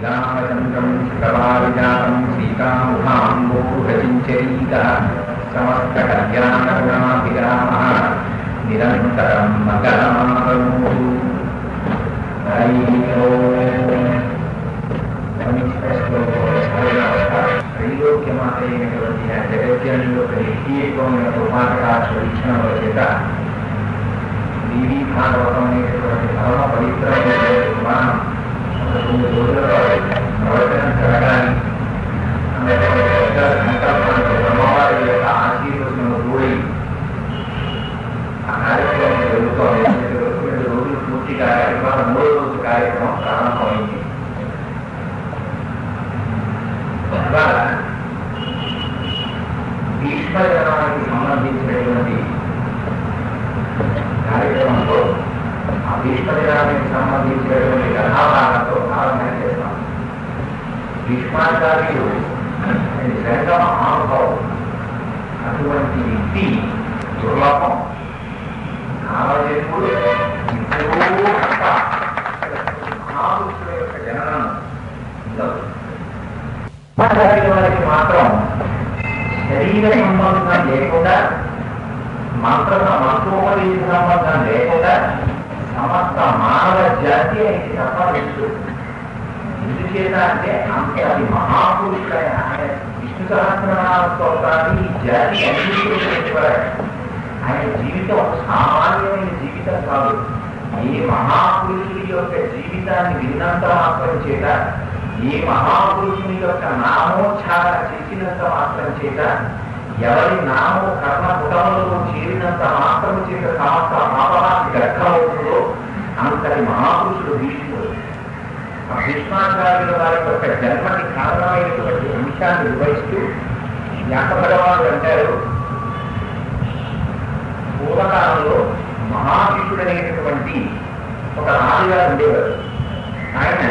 శ్రీరామచంద్రం శుక్రవారిజాతం సీతాముఖాంబోధచించరీత సమస్త కళ్యాణగుణాభిరామ నిరంతరం మంగళమాకరోతు. త్రైలోక్యమాతైనటువంటి ఆ జగజ్జనుల యొక్క నిత్యత్వమైన దుర్మార్గాశ్వరీక్షణల చేత దేవీ భాగవతం అనేటటువంటి పరమ పవిత్రమైనటువంటి పురాణం 9 రోజులలో ప్రవచనం జరగాలి సంకల్పానికి అమ్మవారి యొక్క ఆశీర్వచనము కూడి ఆ కార్యక్రమం జరుగుతోంది. 2 రోజులు పూర్తిగా ఇవాళ 3వ రోజు కార్యక్రమం ప్రారంభమైంది. ఇవాళ భీష్మజనానికి సంబంధించినటువంటి కార్యక్రమంలో ఆ భీష్మజనానికి సంబంధించినటువంటి కథాభాగంతో ప్రారంభం చేస్తాం. భీష్మాచార్యులు సంగమ మహానుభావం, అటువంటి వ్యక్తి దుర్లభం. కామజన్ముడు ఇప్పుడు మహాపురుషుల యొక్క జననం వారికి మాత్రం శరీర సంబంధం లేకుండా, మంత్రోపదేశ సంబంధం లేకుండా సమస్త మానవ జాతి ఆయనకి సంబంధించు. ఎందుచేత అంటే అంతటి మహాపురుషుడైన ఆయన విష్ణు సహస్రనామ స్తోత్రాన్ని ఈ జాతి అంగీకరించేవాడు. ఆయన జీవితం సామాన్యమైన జీవితం కాదు. ఏ మహాపురుషుడి యొక్క జీవితాన్ని విన్నంత మాత్రం చేత, ఏ మహాపురుషుని యొక్క నామోచ్చారణ చేసినంత మాత్రం చేత, ఎవరి నామో కర్మ పుటములలో చేరినంత మాత్రం చేత సమస్త పాపనానికి గర్భమవుతుందో అంతటి మహాపురుషుడు భీష్ముడు. ఆ భీష్మాచార్యుల వారి యొక్క జన్మకి కారణమైనటువంటి అంశాన్ని వివరిస్తూ వ్యాసభగవానుడు అంటారు, పూర్వకాలంలో మహాభీషుడు అనేటటువంటి ఒక రాజుగారు ఉండేవారు. ఆయన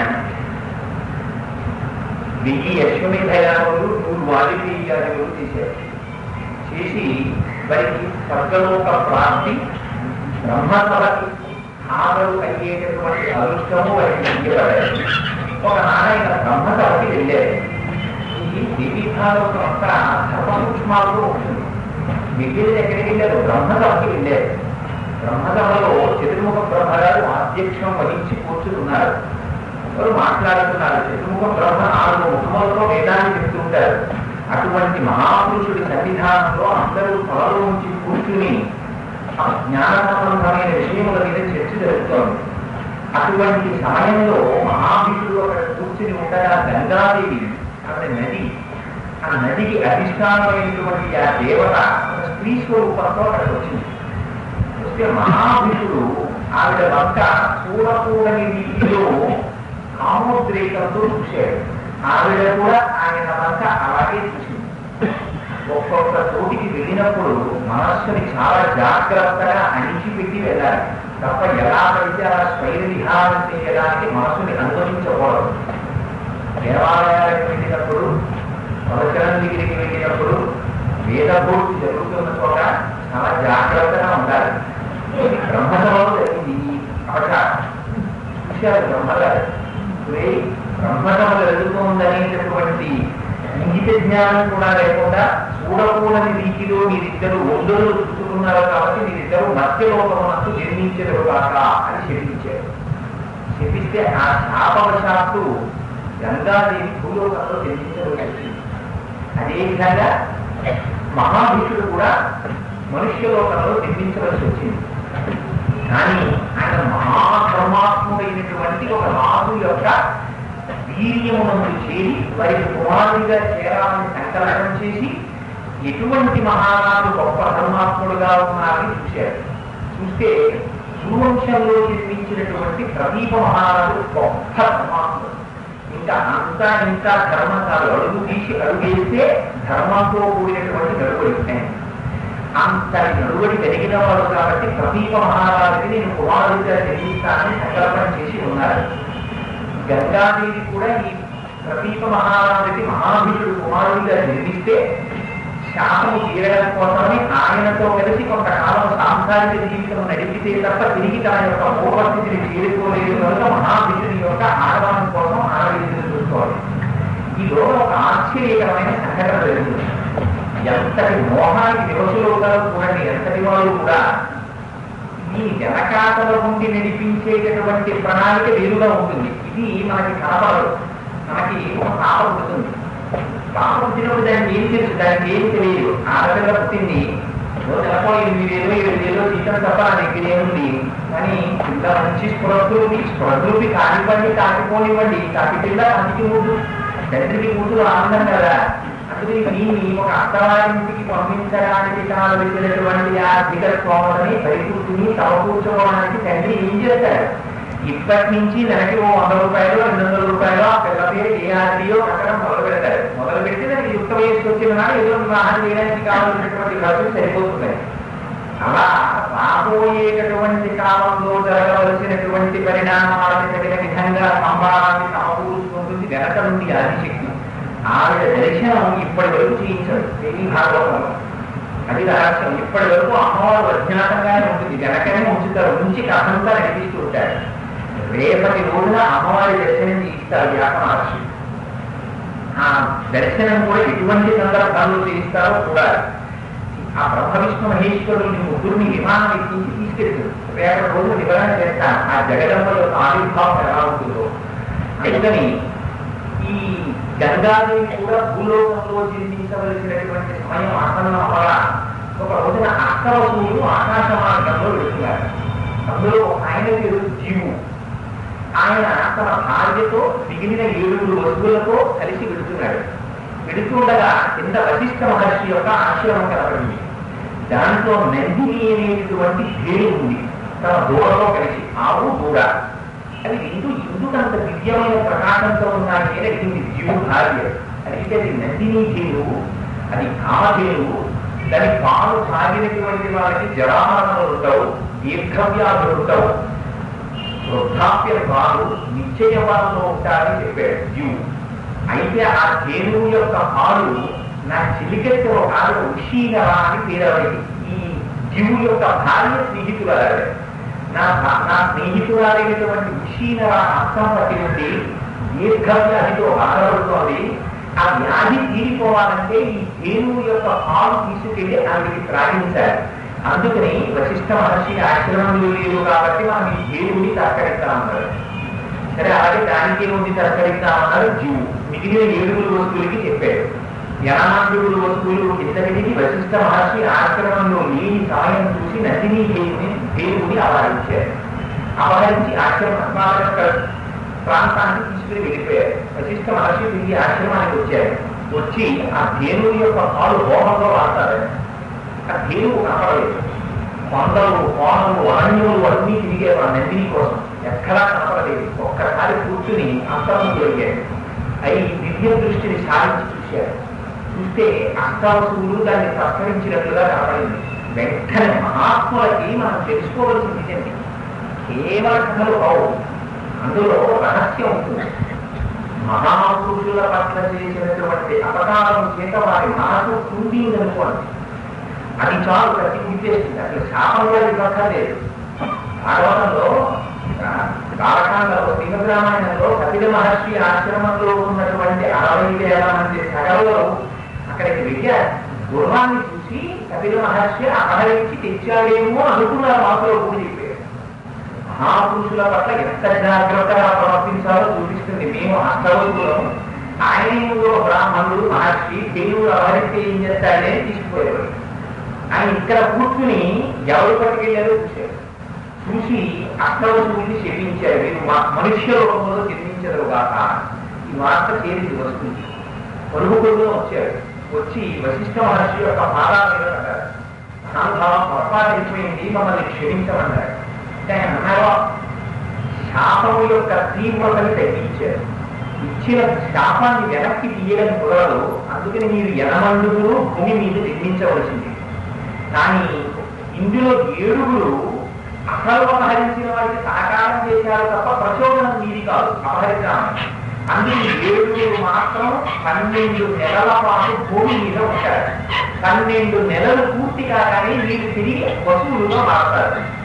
1000 అశ్వమేధ యాగములు 100 వాజపేయి యాగములు చేశారు. చేసి వారికి స్వర్గలోక ప్రాప్తి, బ్రహ్మసభకి హాజరు అయ్యేటటువంటి అదృష్టము వారికి ఇవ్వబడారు. ఒక నారాయణ బ్రహ్మసభకి వెళ్ళారు. ఈ దేవీ భాగవతం అంతా ధర్మ సూక్ష్మాలతో ఉంటుంది. మిగిలిన ఎక్కడికి వెళ్ళారు? బ్రహ్మసభకి వెళ్ళారు. బ్రహ్మసభలో చతుర్ముఖ బ్రహ్మగారు ఆధ్యక్షం వహించి కూర్చున్నారు. ఎవరు మాట్లాడుతున్నారు? చతుర్ముఖ బ్రహ్మ 4 ముఖములతో వేదాన్ని చెప్తుంటారు. అటువంటి మహాపురుషుడి సన్నిధానంలో అందరూ తలలో ఉంచి కూర్చుని ఆ జ్ఞాన సంబంధమైన విషయముల మీద చర్చ జరుగుతోంది. అటువంటి సమయంలో మహాభీషుడు అక్కడ కూర్చుని ఉండగా గంగాదేవి, అక్కడ నది, ఆ నదికి అధిష్టానమైనటువంటి ఆ దేవత ఒక స్త్రీ స్వరూపంతో అక్కడికి వచ్చింది. వస్తే మహాభీషుడు ఆవిడ వంక చూడకూడని రీతిలో కామోద్రేకంతో చూశాడు. ఆవిడ కూడా ఆయన వంక అలాగే చూసింది. ఒక్కొక్క చోటికి వెళ్ళినప్పుడు మనస్సుని చాలా జాగ్రత్తగా అణిచిపెట్టి వెళ్ళాలి తప్ప ఎలా పడితే అలా స్వైర విహారం చేయడానికి మనస్సుని అనుమతించకూడదు. దేవాలయాలకు వెళ్ళినప్పుడు, ప్రవచనం దగ్గరికి వెళ్ళినప్పుడు, వేదభూతి జరుగుతున్న చోట చాలా జాగ్రత్తగా ఉండాలి. బ్రహ్మసభలో జరిగింది ఈ అవకాశం. చూశారు బ్రహ్మగారు, బ్రహ్మసభ జరుగుతుందనేటటువంటి ఇంగిత జ్ఞానం కూడా లేకుండా చూడకూడని రీతిలో మీరిద్దరు ఒందరు చూసుకున్నారు కాబట్టి మీరిద్దరు మధ్యలోకమునకు జన్మించరు కాక అని శపించారు. శపిస్తే ఆ శాపవశాత్తు గంగాదేవి భూలోకంలో జన్మించవలసి వచ్చింది. అదేవిధంగా మహాభీషుడు కూడా మనుష్యలోకంలో జన్మించవలసి వచ్చింది. కానీ ఆయన మహాధర్మాత్ముడైనటువంటి ఒక రాజు యొక్క వీర్యమునందు చేరి వారికి కుమారుడిగా చేరాలని సంకల్పం చేసి ఎటువంటి మహారాజు గొప్ప ధర్మాత్ముడుగా ఉన్నారని చూశారు. చూస్తే సూవంశంలో జన్మించినటువంటి ప్రదీప మహారాజు గొప్ప ధర్మాత్ముడు. ఇంకా ఇంకా ధర్మం కాదు, అడుగు తీసి అడుగేస్తే ధర్మంతో కూడినటువంటి నడువడి. అంతటి నడువడి కలిగిన వాడు కాబట్టి ప్రదీప మహారాజుకి నేను కుమారుడిగా జన్మిస్తానని సంకల్పం చేసి ఉన్నారు. గంగాదేవి కూడా ఈ ప్రదీప మహారాజుకి మహాభీషుడు కుమారుడిగా జన్మిస్తే శాపము తీరడం కోసమని ఆయనతో కలిసి కొంతకాలం సాంసారిక జీవితం నడిపితే తప్ప తిరిగి తన యొక్క పూర్వస్థితిని చేరుకోలేదు కనుక మహాభీషుని యొక్క ఆడవానం కోసం ఆడవేసి చూసుకోవాలి. ఈలో ఒక ఆశ్చర్యకరమైన సంఘటన జరుగుతుంది. ఎంతటి మోహానికి వివసులుగా చూడండి, ఎంతటి వాళ్ళు కూడా ఈ వెనకాతల నుండి నడిపించేటటువంటి ప్రణాళిక వేరుగా ఉంటుంది. ఇది మనకి కనపడదు. మనకి ఒక పాప పుడుతుంది. పాప పుట్టినప్పుడు దానికి ఏం తెలుసు, దానికి ఏం తెలియదు. ఆడపిల్ల పుట్టింది, నెలకో 8,000 జీతం తప్ప నా దగ్గర ఏముంది. కానీ పిల్ల మంచి స్పృహద్రూపి కానివ్వండి, కాకపోనివ్వండి, కాకి పిల్ల అందుకి ముందు తండ్రికి ముందు ఆనందం కదా. అందుకని దీన్ని ఒక అత్తవారింటికి పంపించడానికి కావలసినటువంటి ఆర్థిక స్తోమతని పరిపూర్తిని సమకూర్చుకోవడానికి తండ్రి ఏం చేస్తాడు, ఇప్పటి నుంచి నెలకి ఓ 100 రూపాయలు 200 రూపాయలు ఆ పిల్ల పేరు ఏ ఆర్డీయో కట్టడం మొదలు పెడతారు. మొదలు పెట్టి దానికి యుక్త వయస్సు వచ్చిన నాడు ఏదో వివాహం చేయడానికి కావాల్సినటువంటి ఖర్చులు సరిపోతున్నాయి. అలా రాబోయేటటువంటి కాలంలో జరగవలసినటువంటి పరిణామాలను తగిన విధంగా సంభావాన్ని సమకూర్చుకుంటుంది వెనక నుండి ఆదిశక్తి. ఆవిడ దర్శనం ఇప్పటి వరకు చేయించాడు దేవి భాగవతంలో. అది రహస్యం. ఇప్పటి వరకు అమ్మవారు అజ్ఞాతంగానే ఉంటుంది, వెనకనే ఉంచుతారు, ఉంచి కథంతా నడిపిస్తూ ఉంటాడు. రేపటి రోజున అమ్మవారి దర్శనం చేయిస్తారు వ్యాస మహర్షి. ఆ దర్శనం కూడా ఎటువంటి సందర్భాల్లో చేయిస్తారో చూడాలి. ఆ బ్రహ్మ విష్ణు మహేశ్వరుని ముగ్గురిని విమానం ఎక్కించి తీసుకెళ్తారు. రేపటి రోజు వివరణ చేస్తాను ఆ జగదంబ యొక్క ఆవిర్భావం ఎలా ఉంటుందో. అందుకని ఈ గంగాదేవి కూడా భూలోకంలో జీవించవలసినటువంటి సమయం ఆసన్నం వల్ల ఒక రోజున అష్టవసువులు ఆకాశ మార్గంలో వెళుతున్నారు. అందులో ఆయన పేరు జీవు. ఆయన తన భార్యతో మిగిలిన 7 వస్తువులతో కలిసి వెళుతున్నాడు. వెళుతుండగా కింద వశిష్ఠ మహర్షి యొక్క ఆశ్రమం కనబడింది. దాంట్లో నందిని అనేటువంటి పేరు ఉంది తన దూడలో కలిసి, ఆవు దూడ. అది ఎందుకంత దివ్యమైన ప్రకాశంతో ఉన్నాయి అని అడిగింది జీవు భార్య. అడిగితే అది నందిని జీవు, అది కామధేనువు. దాని పాలు సాగినటువంటి వారికి జరామరణలు ఉండవు, దీర్ఘవ్యాధులు ఉండవు, వృద్ధాప్య పాలు నిశ్చయవారంలో ఉంటారని చెప్పాడు జీవు. అయితే ఆ ధేనువు యొక్క పాలు నా చిలికెత్తి ఒక ఆవిడ ఉషీనరా అని పేరవైంది. ఈ జీవు యొక్క భార్య స్నేహితురాలు. నా స్నేహితురాలైనటువంటి ఉషీనరా అర్థం పట్టి నుండి దీర్ఘవ్యాధితో బాధపడుతోంది. ఆ వ్యాధి తీరిపోవాలంటే ఈ ధేనువు యొక్క పాలు తీసుకెళ్లి ఆవిడికి త్రాగించాలి. అందుకని వశిష్ఠ మహర్షి ఆశ్రమంలో లేదు కాబట్టి మనం ఈ ధేనువుని తస్కరిస్తామన్నారు. సరే, అలాగే దానికి ఏముంది తస్కరిస్తామన్నారు జీవు. మిగిలిన 7 వస్తువులకి చెప్పాడు. యనమంతుడు వస్తువులు ఇంతటికి వశిష్ఠ మహర్షి ఆశ్రమంలో లేని సమయం చూసి నందిని దేవుని అపహరించారు. అపహరించి ఆశ్రమ ప్రాంతానికి తీసుకుని వెళ్ళిపోయారు. వశిష్ఠ మహర్షి తిరిగి ఆశ్రమానికి వచ్చారు. వచ్చి ఆ ధేనువు యొక్క పాలు హోమంలో వాడతారు. ఆ ధేనువు కనపడలేదు. కొండలు, కోనలు, అరణ్యములు అన్నీ తిరిగేవారు నందిని కోసం. ఎక్కడా కనపడలేదు. ఒక్కసారి కూర్చుని అంతరం జరిగారు. అవి దివ్య దృష్టిని సాధించి చూశారు. చూస్తే అష్టావసువులు దాన్ని తస్కరించినట్లుగా కనపడింది. వెంటనే మహాత్ములకి మనం తెలుసుకోవలసింది ఏంటి, కేవల కథలు కావు, అందులో రహస్యం ఉంటుంది. మహాపురుషుల పట్ల చేసినటువంటి అపకారం చేత వారి మనసు కుండిందనుకోండి, అది చాలు ప్రతి ఉద్దేశించింది. అసలు శాపంగా పక్కలేదు. భాగవతంలో బాలకాండలో శ్రీమద్రామాయణంలో కపిల మహర్షి ఆశ్రమంలో ఉన్నటువంటి 60,000 మంది సగలు అక్కడికి వెళ్ళారు. గుర్రాన్ని చూసి కపిల మహర్షి అపహరించి తెచ్చాడేమో అనుకున్నారు. మాటలో కూడా చెప్పారు. మహాపురుషుల పట్ల ఎంత జాగ్రత్తగా ప్రవర్తించాలో చూపిస్తుంది. మేము అష్టవసులం, ఆయన బ్రాహ్మణుడు మహర్షి, దేవుడు అపహరిస్తే ఏం చేస్తాడని తీసుకుపోయేవాడు. ఆయన ఇక్కడ కూర్చుని ఎవరు పట్టుకెళ్ళారో చూశారు. చూసి అష్టవసువుల్ని శపించారు. మీరు మనుష్య రూపంలో జన్మించరు కాక. ఈ వార్త చేరింది వస్తుంది. పరుగుపరుగులో వచ్చారు. వచ్చి వశిష్ఠ మహర్షి యొక్క పాదాల మీద పడ్డారు. అనుభవం పొరపాటు అయిపోయింది, మమ్మల్ని క్షమించమన్నారు. అంటే ఆయన అన్నారు, శాపము యొక్క తీవ్రతని తగ్గించారు. ఇచ్చిన శాపాన్ని వెనక్కి తీయడం కుదరదు. అందుకని మీరు యనమండుగురు భూమి మీద నిర్మించవలసింది. కానీ ఇందులో 7 అసలు అపహరించిన వారికి సహకారం చేశారు తప్ప ప్రచోదనం మీది కాదు అపహరించాలని. అందుకే 7 మాత్రం 12 నెలల పాటు భూమి మీద ఉంటారు. 12 నెలలు పూర్తి కాగానే మీరు తిరిగి వస్తువులుగా మారుతారు.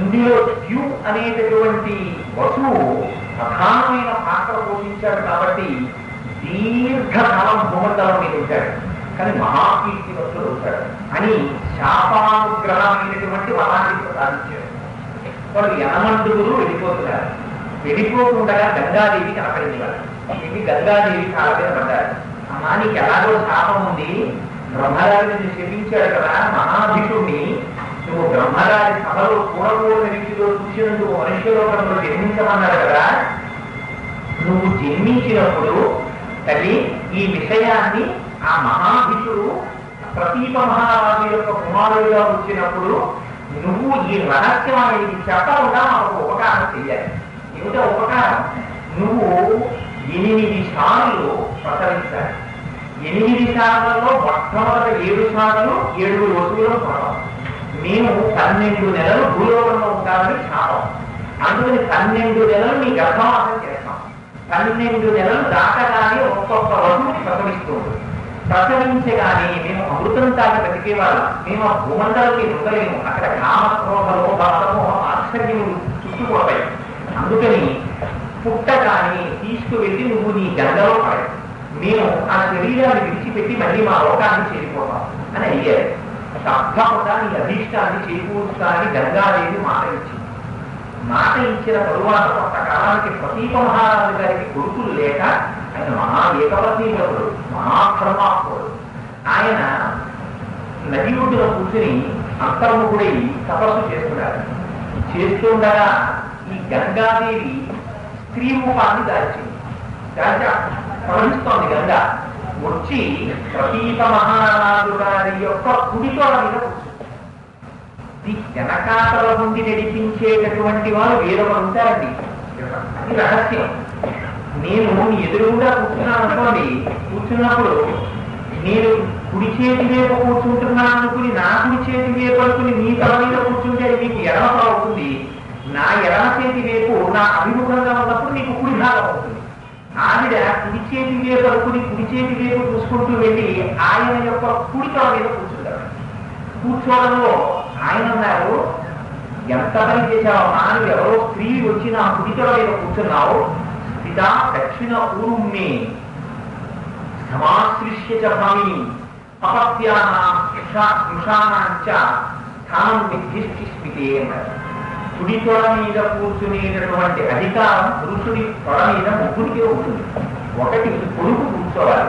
ఇందులో ద్యు అనేటటువంటి వసువు ప్రధానమైన పాత్ర పోషించాడు కాబట్టి దీర్ఘకాలం భూమండలం మీద ఉంటాడు, కానీ మహాకీర్తివంతుడు ఉంటాడు అని శాపానుగ్రహమైనటువంటి వరాన్ని ప్రసాదించాడు. వాళ్ళు యనమండుగురు వెళ్ళిపోతున్నారు. వెళ్ళిపోతుండగా గంగాదేవి కనపడింది. వాళ్ళు ఇది గంగాదేవి కాళ్ళ మీద పడ్డారు. అమ్మా నీకు ఎలాగో శాపం ఉంది, బ్రహ్మగారిని శపించాడు కదా మహాభిషుణ్ణి, నువ్వు బ్రహ్మగారి సభలో చూడకూడని రీతిలో చూసినందుకు మనుష్యలోకంలో జన్మించమన్నాడు కదా, నువ్వు జన్మించినప్పుడు తల్లి ఈ విషయాన్ని ఆ మహాభిషుడు ప్రతీప మహారాజు యొక్క కుమారుడిగా వచ్చినప్పుడు నువ్వు ఈ రహస్యం అనేది చెప్పకుండా మాకు ఉపకారం చెయ్యాలి. ఏమిటో ఉపకారం? నువ్వు 8 సార్లు ప్రసరించాలి. 8 సార్లలో మొట్టమొదటి 7 సార్లు 7 వస్తువులను పడతాం. మేము 12 నెలలు భూలోకంలో ఉంటామని శాపం. అందుకని 12 నెలలు నీ గర్భవాసం చేస్తాం. 12 నెలలు దాటగానే ఒక్కొక్క వస్తువుని ప్రసవిస్తూ ఉంటుంది. ప్రసవించగానే మేము అమృతం తాగి బతికేవాళ్ళం. మేము ఆ భూమండలకి ఉండలేము. అక్కడ కామక్రోధము భక్తమోహం ఆశ్చర్యములు చుట్టుకోతాయి. అందుకని పుట్టగానే తీసుకువెళ్ళి నువ్వు నీ గంగలో పడే, మేము ఆ శరీరాన్ని విడిచిపెట్టి మళ్ళీ మా లోకాన్ని చేరిపోతాం అని అయ్యారు. తప్పకుండా నీ అభీష్టాన్ని చేకూరుస్తానని గంగాదేవి మాట ఇచ్చింది. మాట ఇచ్చిన తరువాత కొంతకాలానికి ప్రతీప మహారాజు గారికి కొడుకులు లేక ఆయన మహా ఏకపత్నీయుడు, మహాక్రమాత్ముడు. ఆయన నది ఒడ్డున కూర్చుని అంతర్ముఖుడై తపస్సు చేస్తున్నారు. చేస్తుండగా ఈ గంగాదేవి స్త్రీ రూపాన్ని దాల్చింది. ప్రవహిస్తోంది గంగ. వచ్చి ప్రతీప మహారాజు గారి యొక్క కుడితోడ మీద కూర్చుంది. ఈ వెనకాతల నుండి నడిపించేటటువంటి వారు వేరొకరు ఉంటారండి. అది రహస్యం. నేను ఎదురుగా కూర్చున్నాను అనుకోండి, కూర్చున్నప్పుడు నేను కుడి చేతి వైపు కూర్చుంటున్నాను అనుకుని నా కుడి చేతి వైపు అనుకుని నీ తల మీద కూర్చుంటే మీకు ఎడమ తల అవుతుంది. నా ఎడమ చేతి వైపు నా అభిముఖంగా ఉన్నప్పుడు నీకు కుడి భాగం అవుతుంది. ఆవిడ కుడి చేతి వైపు అనుకుని కుడి చేతి వైపు చూసుకుంటూ వెళ్ళి ఆయన యొక్క కుడి తల మీద కూర్చుంటారు. కూర్చోవడంలో ఆయన అన్నారు, ఎంత పని చేశావు నాను, ఎవరో స్త్రీ వచ్చి నా కుడి తల మీద కూర్చున్నావు, స్థిత దక్షిణ ఊరుమ్మే సమాశ్లిష్య చ భామిని అపత్యానాం స్మృశానాంచ స్థానం నిర్దిష్టిస్మితే అన్నారు. కుడి తొడ మీద కూర్చునేటటువంటి అధికారం పురుషుడి తొడ మీద ముగ్గురికే ఉంటుంది. 1 కొడుకు కూర్చోవాలి,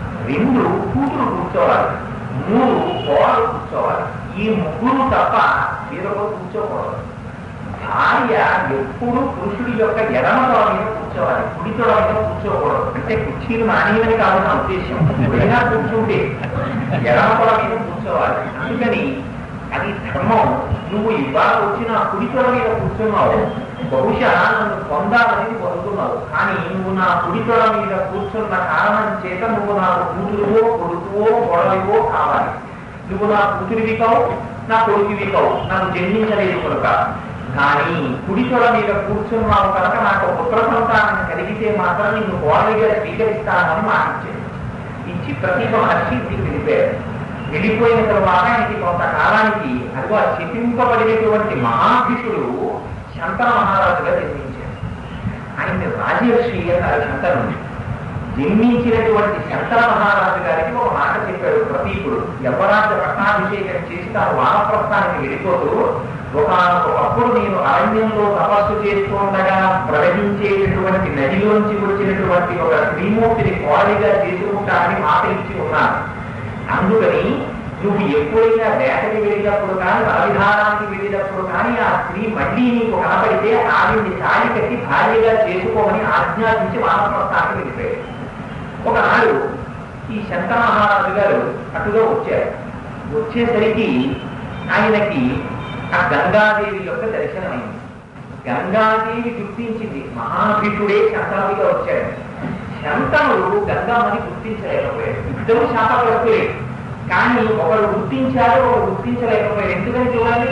2 కూతురు కూర్చోవాలి, 3 కోడలు కూర్చోవాలి. ఈ ముగ్గురు తప్ప వేరొకరు కూర్చోకూడదు. భార్య ఎప్పుడు పురుషుడి యొక్క ఎడమ తొడ మీద కూర్చోవాలి, కుడి తొడ మీద కూర్చోకూడదు. అంటే కుర్చీలు మానేయమని కాదు నా ఉద్దేశం. ఎప్పుడైనా కూర్చుంటే ఎడమ తొడ మీద కూర్చోవాలి. అందుకని అది ధర్మం. నువ్వు ఇవాళ వచ్చిన కుడి తొడ మీద కూర్చున్నావు, బహుశా నన్ను పొందాలని పొందుతున్నావు. కానీ నువ్వు నా కుడి తొడ మీద కూర్చున్న కారణం చేత నువ్వు నాకు కూతురువో కొడుకువో గొడవో కావాలి. నువ్వు నా కూతురివి కావు, నా కొడుకువి కావు, నన్ను జన్మించలేదు కనుక. కానీ కుడి తొడ మీద కూర్చున్నావు కనుక నాకు పుత్ర సంతానం కలిగితే మాత్రం నిన్ను కోడలిగా స్వీకరిస్తానని మాటించాడు. ఇచ్చి ప్రతీప మహర్షి ఇంటికి వెళ్ళిపోయాడు. వెళ్ళిపోయిన తరువాత ఆయనకి కొంతకాలానికి అదిగో శపింపబడినటువంటి మహాభిషుడు శంతన మహారాజుగా జన్మించాడు. ఆయన్ని రాజర్షి అన్నారు. శంతనుడు జన్మించినటువంటి శంతన మహారాజు గారికి ఒక మాట చెప్పాడు ప్రతీపుడు. యవ్వరాజ పట్టాభిషేకం చేసి తాను వానప్రస్థానికి వెళ్ళిపోతూ, ఒకప్పుడు నేను అరణ్యంలో తపస్సు చేస్తుండగా ప్రవహించేటటువంటి నదిలోంచి వచ్చినటువంటి ఒక శ్రీమూర్తిని కోడలిగా చేసుకుంటానని మాట ఇచ్చి ఉన్నాను. అందుకని నువ్వు ఎప్పుడైనా వేటకి వెళ్ళినప్పుడు కానీ బలవిధానానికి వెళ్ళినప్పుడు కానీ ఆ స్త్రీ మళ్ళీ నీకు కనపడితే ఆవిడ్ని తాళి కట్టి భార్యగా చేసుకోమని ఆజ్ఞాపించి వానప్రస్థానికి వెళ్ళిపోయాడు. ఒకనాడు ఈ శంకర మహారాజు గారు అటుగా వచ్చారు. వచ్చేసరికి ఆయనకి ఆ గంగాదేవి యొక్క దర్శనమైంది. గంగాదేవి గుర్తించింది, మహాభిషుడే శంకరుడిగా వచ్చాడు. శంకరుడు గంగమ్మని గుర్తించలేకపోయాడు. ఇద్దరు శాపగ్రస్తులే, కానీ ఒకరు గుర్తించారు, ఒకరు గుర్తించలేకపోయారు. ఎందుకని చూడాలి?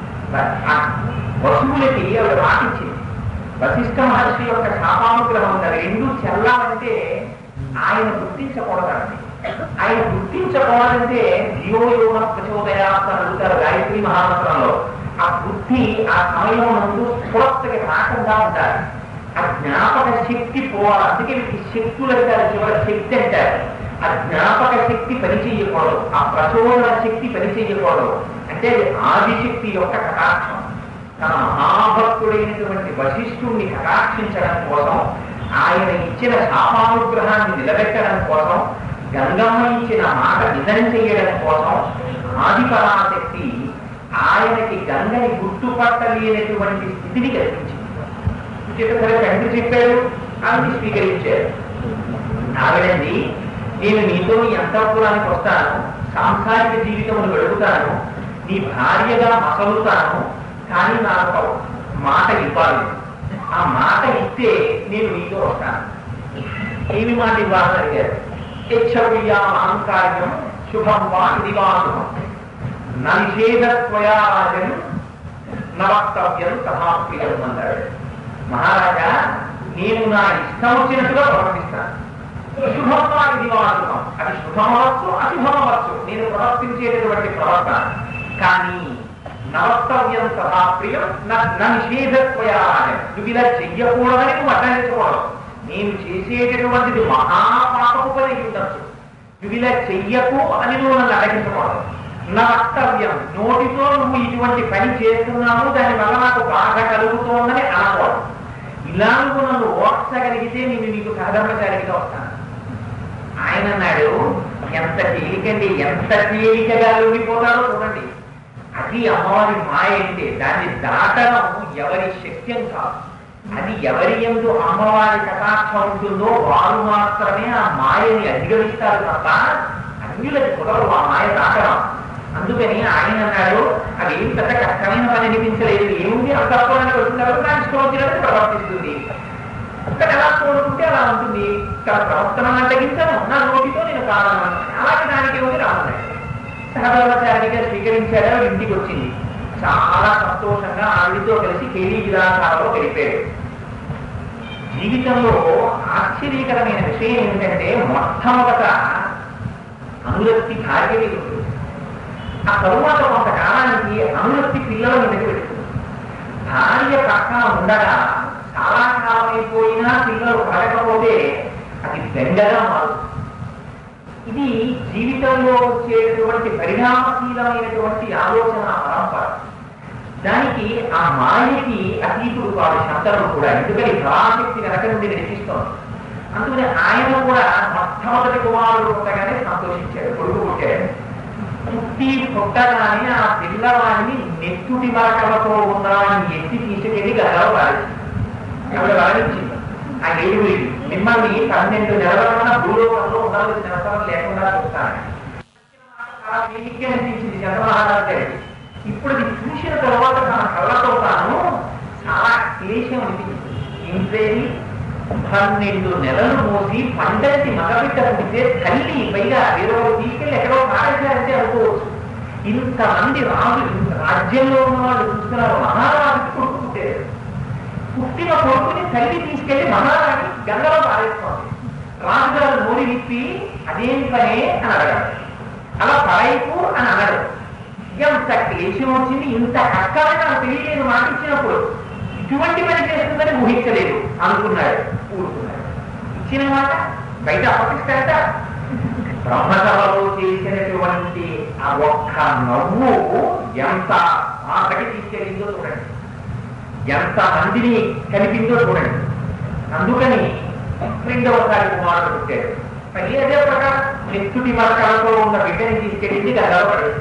వసువులకి ఆవిడ మాటించింది. వశిష్ఠ మహర్షి యొక్క శాపానుగ్రహం ఉన్నది. 2 చెల్లాలంటే ఆయన గుర్తించకూడదండి. ఆయన గుర్తించకూడదంటే ధియో యోన ప్రచోదయాత్ అని అడుగుతారు గాయత్రి మహామంత్రంలో. ఆ బుద్ధి ఆ సమయం నందు స్ఫూర్తికి రాకుండా ఉండాలి. ఆ జ్ఞాపక శక్తి పోవాలి. అందుకే వీటికి శక్తులు అంటారు, చివరి శక్తి అంటారు. ఆ జ్ఞాపక శక్తి పనిచేయకూడదు, ఆ ప్రచోదన శక్తి పనిచేయకూడదు. అంటే అది ఆదిశక్తి యొక్క కటాక్షం. తన మహాభక్తుడైనటువంటి వశిష్ఠుణ్ణి కటాక్షించడం కోసం, ఆయన ఇచ్చిన శాపానుగ్రహాన్ని నిలబెట్టడం కోసం, గంగమ్మ ఇచ్చిన మాట నిజం చేయడం కోసం ఆదిపరాశక్తి ఆయనకి గంగని గుర్తుపట్టలేనటువంటి స్థితిని కల్పించింది. సరే తండ్రి చెప్పాడు, ఆవిడ స్వీకరించారు. ఆవిడండి, నేను నీతో నీ అంతఃపురానికి వస్తాను, సాంసారిక జీవితమును గడుపుతాను, నీ భార్యగా మసలుతాను, కానీ నాకు మాట ఇవ్వాలి. ఆ మాట ఇస్తే నేను నీతో వస్తాను. ఏమి మాట ఇవ్వాలని అడిగారు. అహంకార్యం శుభం వా ఇది వా శుభం నిషేధత్వయాజన్ నవక్తవ్యం సభాప్రియం అన్నాడు. మహారాజా, నేను నా ఇష్టం వచ్చినట్టుగా ప్రవర్తిస్తాను. శుభం వా ఇది వా శుభం, అది శుభమవచ్చు అశుభమవచ్చు నేను ప్రవర్తించేటటువంటి ప్రవర్తన. కానీ నవక్తవ్యం సభాప్రియం నిషేధత్వయాజన్, నువ్వు ఇలా చెయ్యకూడదని నువ్వు అడ్డించకూడదు. నేను చేసేటటువంటిది మహాపాపపు పని ఉండొచ్చు, నువ్వు ఇలా చెయ్యకు అని నువ్వు నన్ను అడగించకూడదు. నా వక్తవ్యం, నోటితో నువ్వు ఇటువంటి పని చేస్తున్నావు, దానివల్ల నాకు బాధ కలుగుతోందని అనకూడదు. ఇలా నువ్వు నన్ను ఓర్చగలిగితే నేను నీకు సహధర్మచారిగా వస్తాను. ఆయన అన్నాడు, ఎంత తేలికండి, ఎంత తేలికగా లొంగిపోతాడో చూడండి. అది అమ్మవారి మాయ అంటే దాన్ని దాటడం ఎవరి శక్యం కాదు. అది ఎవరి యందు అమ్మవారి కటాక్షం ఉంటుందో వారు మాత్రమే ఆ మాయని అధిగమిస్తారు తప్ప అన్యులకి కుదరదు ఆ మాయ దాటడం. అందుకని ఆయన అన్నాడు, అది ఏం పెద్ద కష్టమైన పని అనిపించలేదు, ఏముంది అంతఃపురానికి వచ్చినప్పుడు దాన్ని స్తోత్రాన్ని ప్రవర్తిస్తుంది, ఇక్కడ ఎలా చూడుకుంటే అలా ఉంటుంది, ఇక్కడ ప్రవర్తన తగ్గించను, నా నోటితో నేను కావాలను, అలాగే దానికి ఏముంది రామన్నాడు. సహధర్మచారిగా స్వీకరించాడు. ఇంటికి వచ్చింది, చాలా సంతోషంగా ఆవిడితో కలిసి కేళీ విలాసాలలో గడిపాడు. జీవితంలో ఆశ్చర్యకరమైన విషయం ఏమిటంటే, మొట్టమొదట అనురక్తి భార్య మీద ఉంటుంది, ఆ తరువాత కొంతకాలానికి అనురక్తి పిల్లల మీదకి పెడుతుంది. భార్య పక్కన ఉండగా చాలా కాలం అయిపోయినా పిల్లలు పడకపోతే అది బెండగా మారుతుంది. ఇది జీవితంలో వచ్చేటటువంటి పరిణామశీలమైనటువంటి ఆలోచన పరంపర. దానికి ఆ మాయకి అతీతుడు కాదు శంకరుడు కూడా, ఎందుకని పరాశక్తి వెనక నుండి నడిపిస్తోంది. అందుకని ఆయన కూడా మొట్టమొదటి కుమారుడు పుట్టగానే సంతోషించాడు, కొడుకు పుట్టాడు. పుట్టగానే ఆ పిల్లవాడిని నెత్తుటి మరకలతో ఉన్నవాడిని ఎత్తి తీసుకెళ్లి గదలో వాడించింది. ఆ ఏడుగురికి, మిమ్మల్ని 12 నెలల భూలోకంలో ఉండవలసిన అవసరం లేకుండా చూస్తాను. చాలా తేలిగ్గా అనిపించింది చంద్రమహారాజు గారికి. ఇప్పుడు ఇది చూసిన తర్వాత తన కళ్ళతో తాను చాలా క్లేశం అనిపించింది. ఇంట్లోని 12 నెలలు మోసి పండంటి మగబిడ్డ పుడితే తల్లి పైగా వేరే తీసుకెళ్లి ఎక్కడో మారేశారంటే అనుకోవచ్చు. ఇంతమంది రాజ్యంలో ఉన్న వాళ్ళు చూస్తున్నారు, మహారాజుకి కొడుకు పుట్టారు. పుట్టిన కొడుకుని తల్లి తీసుకెళ్లి మహారాణి గంగలో పారేస్తోంది. రాజుగారు నోరి విప్పి అదేం పనే అని అడగాడు, అలా పడైపు అని అన్నాడు. ఎంత క్లేశం వచ్చింది, ఇంత కష్టాలని నాకు తెలియలేదు, మాట ఇచ్చినప్పుడు ఇటువంటి పని చేస్తుందని ఊహించలేదు అనుకున్నాడు. ఊరుకున్నాడు. ఇచ్చిన మాట బయట అప్పటిస్తాడట. బ్రహ్మసభలో చేసినటువంటి ఆ ఒక్క నవ్వు ఎంత మాటకి తీసుకెళ్ళిందో చూడండి, ఎంత మందిని కలిపిందో చూడండి. అందుకని 2వసారి కుమారుడు పుట్టాడు. మళ్ళీ అదే ప్రకారం నెత్తుటి మరకలతో ఉన్న బిడ్డని తీసుకెళ్ళింది గదలో పడేది.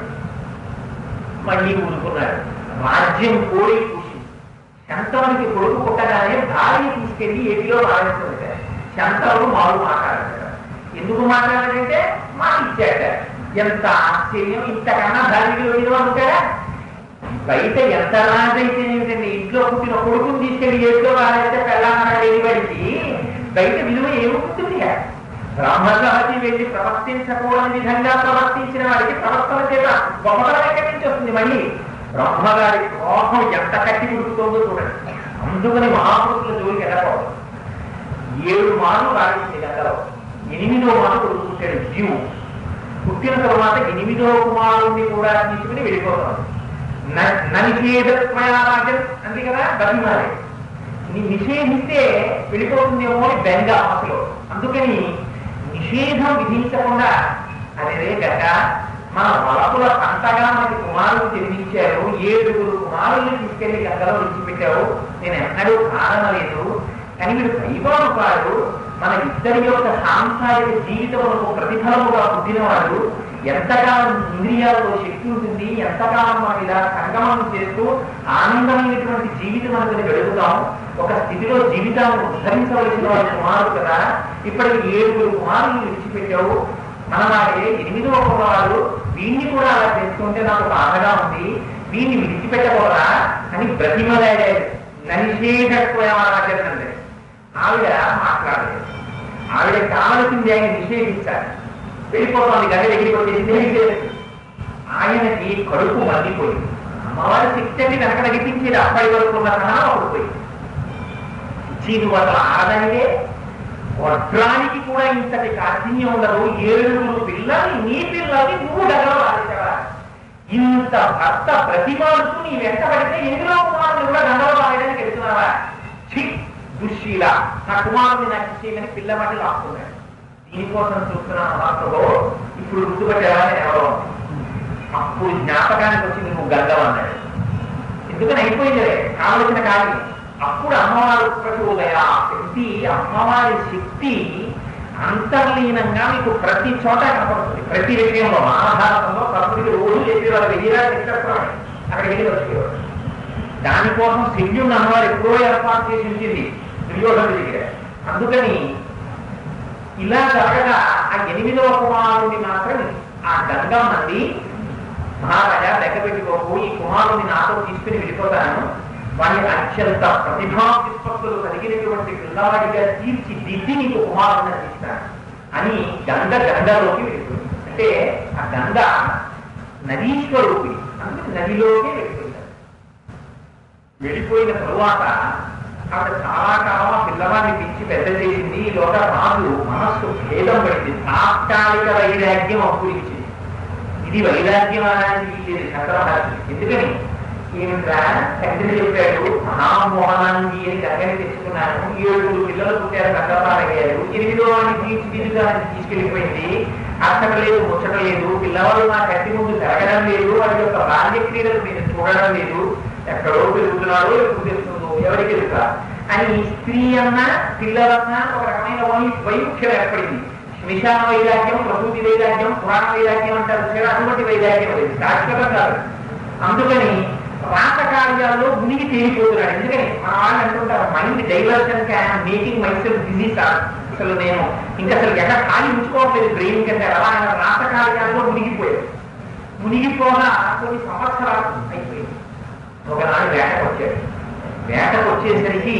మళ్ళీ ఊరుకున్నాడు. రాజ్యం కోరి కూసి శంతనుడికి కొడుకు పుట్టగానే భార్య తీసుకెళ్లి ఏటిలో మారేస్తుంది. శంతనుడు మారు మాట్లాడాడు. ఎందుకు మాట్లాడాడంటే మాట ఇచ్చాట. ఎంత ఆశ్చర్యం, ఇంతకన్నా ధార్మికులు విలువ ఉంటాడా? బయట ఎంత రాజైతే ఏమిటండి, ఇంట్లో పుట్టిన కొడుకుని తీసుకెళ్లి ఏటిలో మారేస్తే పెళ్ళామని వాడికి బయట విలువ ఏముంటుంది? బ్రహ్మసభకి వెళ్ళి ప్రవర్తించకూడని విధంగా ప్రవర్తించిన వాడికి ప్రవర్తన చేత గొప్పతనం ఎక్కడి నుంచి వస్తుంది? మళ్ళీ బ్రహ్మగారి కోపం ఎంత కట్టి ఉడుకుతుందో చూడండి. అందుకని మహాపురుషుల జోలికి వెళ్ళకూడదు. 7 మార్లు రాయించింది గంగలో. 8వ మాట కొడుకు పుట్టాడు జీవు. పుట్టిన తర్వాత 8వ కుమారుణ్ణి కూడా తీసుకుని వెళ్ళిపోతాడు. నిషేధత్వయారాజన్ అంతే కదా బతిమాలే. నిషేధిస్తే వెళ్ళిపోతుందేమో అని బెంగ ఆశలో. అందుకని నిషేధం విధించకుండా అదే గట్ట మన వలపుల పంటగా మనకి కుమారులు జన్మించారు, 7 కుమారుల్ని తీసుకెళ్లి గంగలో విడిచిపెట్టావు, నేను ఎన్నడూ కాదనలేదు. కానీ వీడు దైవాడు కాదు, మన ఇద్దరి యొక్క సాంసారిక జీవితములకు ప్రతిఫలముగా పుట్టినవాడు. ఎంతకాలం ఇంద్రియాలతో శక్తి ఉంటుంది, ఎంతకాలం మనం ఇలా సంగమనం చేస్తూ ఆనందమైనటువంటి జీవితం అనేది గడుపుతాం. ఒక స్థితిలో జీవితాన్ని ఉద్ధరించవలసిన వాడు కుమారుడు కదా, ఇప్పటికి 7 కుమారులు విడిచిపెట్టావు. మన వాడే 8వ కుమారుడు, వీడిని కూడా అలా చేసుకుంటే నాకు బాధగా ఉంది, వీడిని విడిచిపెట్టకూడదా అని బ్రతిమలాడాడు. నిషేధత్వయారాజనండి. ఆవిడ మాట్లాడలేదు. ఆవిడ కావలసింది ఆయన నిషేధించాలి. వెళ్ళిపోతుంది, గంట దగ్గరికి వచ్చేసి ఆయనకి కడుపు మండిపోయింది. అమ్మవారి శక్తిని కనుక నడిపించేది అబ్బాయి వరకు ఉన్న సహనం అప్పుడు పోయింది. చీను అసలు ఆడదంటే వజ్రానికి కూడా ఇంతటి కాఠిన్యం ఉండదు. 7 పిల్లల్ని, నీ పిల్లల్ని నువ్వు గంగలో పారేసావా? ఇంత భర్త ప్రతిమాడుతూ నీ వెంట పడితే 8వ కుమారుని కూడా గంగలో పారేయడానికి వెళ్తున్నావా? ఛీ దుశ్శీల, నా కుమారుని నాకు ఇచ్చేయమని పిల్లవాడిని లాక్కున్నాడు. దీనికోసం చూస్తున్నాను మాత్రమో ఇప్పుడు గుర్తుపట్టావా నేను ఎవరో. అప్పుడు జ్ఞాపకానికి వచ్చింది నువ్వు గంగం అన్నాడు. ఎందుకని అయిపోయింది కావలసిన కార్యం. అప్పుడు అమ్మవారు ప్రచోదయ శక్తి, అమ్మవారి శక్తి అంతర్లీనంగా మీకు ప్రతి చోట కనపడుతుంది. ప్రతి విషయంలో మహాభారతంలో ప్రకృతికి రోజు చెప్పేవారు, వెయ్యిరా చక్రస్వామి అక్కడ వెళ్ళి వచ్చేవారు. దానికోసం శల్యుని అమ్మవారు ఎప్పుడో ఏర్పాటు చేసి ఉంచింది దుర్యోధను దగ్గర. అందుకని ఇలా జరగగా ఆ 8వ కుమారుని మాత్రం ఆ గంగమ్మని, మహారాజా లెక్క పెట్టుకోకు, ఈ కుమారుని నాతో తీసుకుని వెళ్ళిపోతాను, వాడిని అత్యంత ప్రతిభా విస్పత్తులు కలిగినటువంటి పిల్లవాడిగా తీర్చిదిద్ది నీకు కుమారుని అందిస్తాను అని గంగలోకి వెళ్ళిపోయింది. అంటే ఆ గంగ నదీశ్వరూపి, అందుకే నదిలోకి వెళ్ళిపోయింది. వెళ్ళిపోయిన తరువాత ఆవిడ చాలా కాలం పిల్లవాడిని పిలిచి పెద్ద చేసింది. ఈలోగా రాజు మనస్సు భేదం పడింది. తాత్కాలిక వైరాగ్యం అప్పుడిచ్చింది. ఇది వైరాగ్యం అనేది లేదు శంకరమహర్షి. ఎందుకని ఏమిట్రా తండ్రి చెప్పాడు, మహామోహనాన్ని అని గంగని తెచ్చుకున్నాను, 7 పిల్లలు పుట్టారు, గంగపాలయ్యారు, 8వ వాడిని తీర్చిదిద్దుగా తీసుకెళ్ళిపోయింది. అర్థం లేదు, ముచ్చట లేదు, పిల్లవాళ్ళు నా కంటి ముందు జరగడం లేదు, వాడి యొక్క బాల్య క్రీడలు నేను చూడడం లేదు, ఎక్కడో పెరుగుతున్నాడో ఎప్పుడు తెలుస్తుందో ఎవరికి తెలుసా అని స్త్రీ అన్నా పిల్లలన్నా ఒక రకమైన వైముఖ్యం ఏర్పడింది. శ్మశాన వైరాగ్యం, ప్రకృతి వైరాగ్యం, పురాణ వైరాగ్యం అంటారు. అటువంటి వైరాగ్యం లేదు, శాశ్వతం కాదు. అందుకని రాత కార్యాల్లో మునిగి తేలిపోతున్నాడు. ఎందుకని మన వాళ్ళు అంటుంటారు, mind diversion can making myself busy sir. అసలు నేను ఇంకా అసలు ఎక్కడ ఖాళీ ఉంచుకోవట్లేదు బ్రెయిన్ కంటే. అలా రాత కార్యాల్లో మునిగిపోయాడు. మునిగిపోగా కొన్ని సంవత్సరాలు అయిపోయింది. ఒకనాడు వేటకు వచ్చాడు. వేటకు వచ్చేసరికి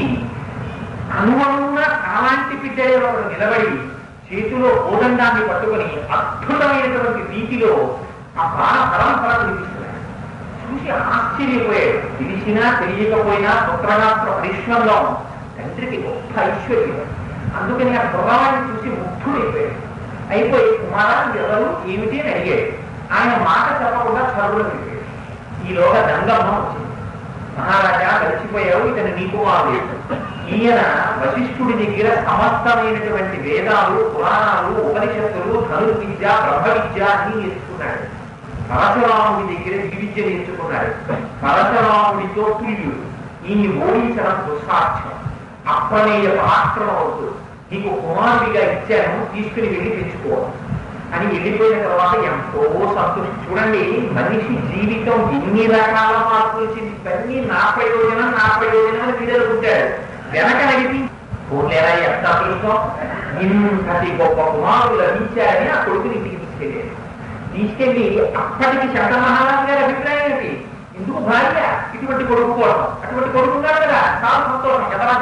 అనువన్న అలాంటి బిడ్డలే ఒకడు నిలబడి చేతిలో కోదండాన్ని పట్టుకొని అద్భుతమైనటువంటి రీతిలో ఆ బాణ పరంపర వినిపిస్తున్నాడు. చూసి ఆశ్చర్యపోయాడు. తెలిసినా తెలియకపోయినా పుత్రగాత్ర పరిశ్రమలో తండ్రికి గొప్ప ఐశ్వర్యం. అందుకని ఆ ప్రభావాన్ని చూసి ముగ్ధుడైపోయాడు. అయిపోయి కుమారాన్ని ఎవరు ఏమిటి అని అడిగాడు. ఆయన మాట చెప్పకుండా చదువులు వెళ్ళాడు. ఈలోగా గంగమ్మ వచ్చింది. మహారాజా మరిచిపోయావు, ఇతను నీ కుమారుడు. ఈయన వశిష్ఠుడి దగ్గర సమస్తమైనటువంటి వేదాలు, పురాణాలు, ఉపనిషత్తులు, ధనుర్విద్య, బ్రహ్మ విద్య అన్ని నేర్చుకున్నాడు. పరశురాముడి దగ్గర విద్య నేర్చుకున్నాడు. పరశురాముడితో ప్రియుడు. ఈయన్ని ఓడించడం దుస్సాధ్యం, అప్రమేయ పరాక్రమం అవుతుంది. నీకు కుమారుడిగా ఇచ్చాను, తీసుకుని వెళ్ళి తెచ్చుకోవాలి అని వెళ్ళిపోయిన తర్వాత ఎంతో సంతోషం. చూడండి, మనిషి జీవితం ఎన్ని రకాల మార్పులు వచ్చింది. ఇవన్నీ నా ప్రయోజనం అని వీడనుకుంటాడు. వెనక నడిపి పోలేరా ఎంత అదృష్టం, ఇంతటి గొప్ప కుమారులు లభించారని ఆ కొడుకుని ఇంటికి తీసుకెళ్ళి అప్పటికి శంకర మహారాజు గారి అభిప్రాయం ఏంటి, ఎందుకు భార్య ఇటువంటి కొడుకు కోసం, అటువంటి కొడుకు ఉన్నాడు కదా, చాలా సంతోషం. యథరాజ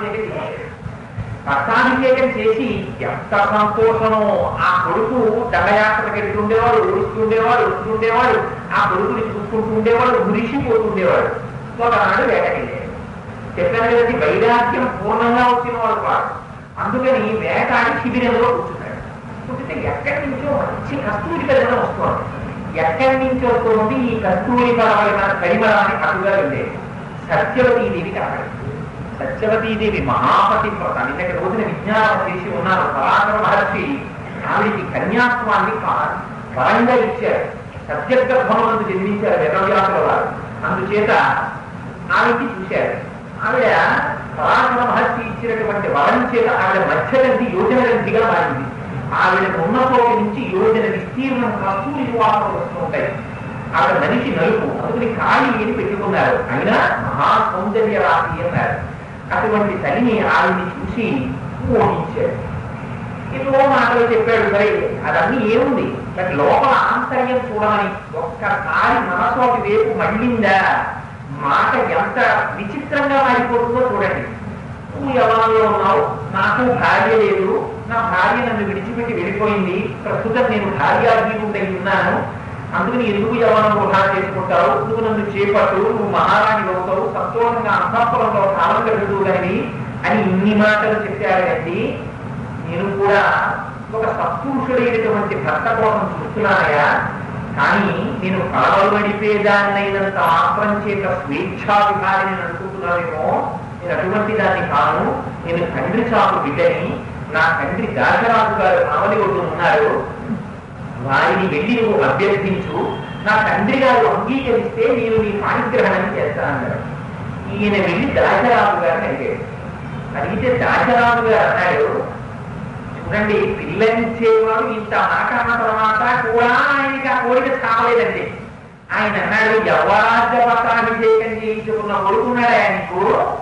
పట్టాభిషేకం చేసి ఎంత సంతోషమో. ఆ కొడుకు దండయాత్రకు వెళ్తుండేవాడు, వస్తుండేవాడు. ఆ కొడుకుని చూసుకుంటూ ఉండేవాడు, మురిసిపోతుండేవాడు. ఒకనాడు వేటకెళ్ళాడు. చెప్పాను కదండి, వైరాగ్యం పూర్ణంగా వచ్చిన వాడు కాదు. అందుకని వేటాడి శిబిరంలో కూర్చున్నాడు. కూర్చుంటే ఎక్కడి నుంచో మంచి కస్తూరి కదనం వస్తున్నాడు. ఎక్కడి నుంచి వస్తుంది ఈ కస్తూరి పరిమళాన్ని అటుగా వెళ్ళేది. సత్యవతీదేవి కనబడింది. సత్యవతీదేవి మహాపతివ్రత. నిన్నటి రోజున విజ్ఞానం చేసి ఉన్నారు పరాశర మహర్షి. ఆవిడికి కన్యాత్వాన్ని వరంగా ఇచ్చారు. సత్యగర్భమునందు జన్మించారు వేదవ్యాసుల వారు. అందుచేత ఆవిడికి చూశారు. ఆవిడ పరాశర మహర్షి ఇచ్చినటువంటి వరం చేత ఆవిడ మధ్యగంధి యోజనగంధిగా మారింది. ఆవిడ ఉన్న చోటి నుంచి యోజన విస్తీర్ణం కస్తూరి వాసనలు వస్తూ ఉంటాయి. ఆవిడ మనిషి నలుపు, అందుకని కాళీ అని పెట్టుకున్నారు. అయినా మహా సౌందర్య రాశి అన్నారు. అటువంటి తల్లిని ఆవిడ్ని చూసి మోహించారు. ఎన్నో మాటలు చెప్పాడు. సరే అదన్నీ ఏముంది, బట్ లోపల ఆంతర్యం చూడమని ఒక్కసారి మనసోటి వైపు మళ్ళిందా మాట ఎంత విచిత్రంగా మారిపోతుందో చూడండి. నువ్వు యవ్వనంలో ఉన్నావు, నాకు భార్య లేదు, నా భార్య నన్ను విడిచిపెట్టి వెళ్ళిపోయింది, ప్రస్తుతం నేను భార్యాజీవుడై ఉన్నాను, అందుకని ఎందుకు యవ్వనం వృధా చేసుకుంటావు, నువ్వు నన్ను చేపట్టు, నువ్వు మహారాణి అవుతావు, సంతోషంగా అంతఃపురంలో కాలం గడుపుదని అని ఇన్ని మాటలు చెప్పారు కండి. నేను కూడా ఒక సత్పురుషుడైనటువంటి భర్త కోసం చూస్తున్నానయా, కానీ నేను కలవలు నడిపేదాన్నైనంత మాత్రం చేత స్వేచ్ఛా విధాని నేను అనుకుంటున్నానేమో. నేను అటువంటి దాన్ని కాను. నేను తండ్రి చాపు బిడ్డని. నా తండ్రి దాశరాజు గారు ఆవలి ఒడ్డు ఉన్నారు, వారిని వెళ్ళి నువ్వు అభ్యర్థించు, నా తండ్రి గారు అంగీకరిస్తే నేను నీ పాణిగ్రహణం చేస్తానన్నాడు. ఈయన వెళ్ళి దాశరాజు గారిని అడిగాడు. అడిగితే దాశరాజు గారు అన్నాడు, చూడండి పిల్లనిచ్చేవాడు ఇంత మాట అన్న తర్వాత కూడా ఆయనకి ఆ కోరిక చావలేదండి. ఆయన అన్నాడు, యవ్వరాజ్య పట్టాభిషేకం చేయించుకున్న కొడుకున్నాడా నీకు,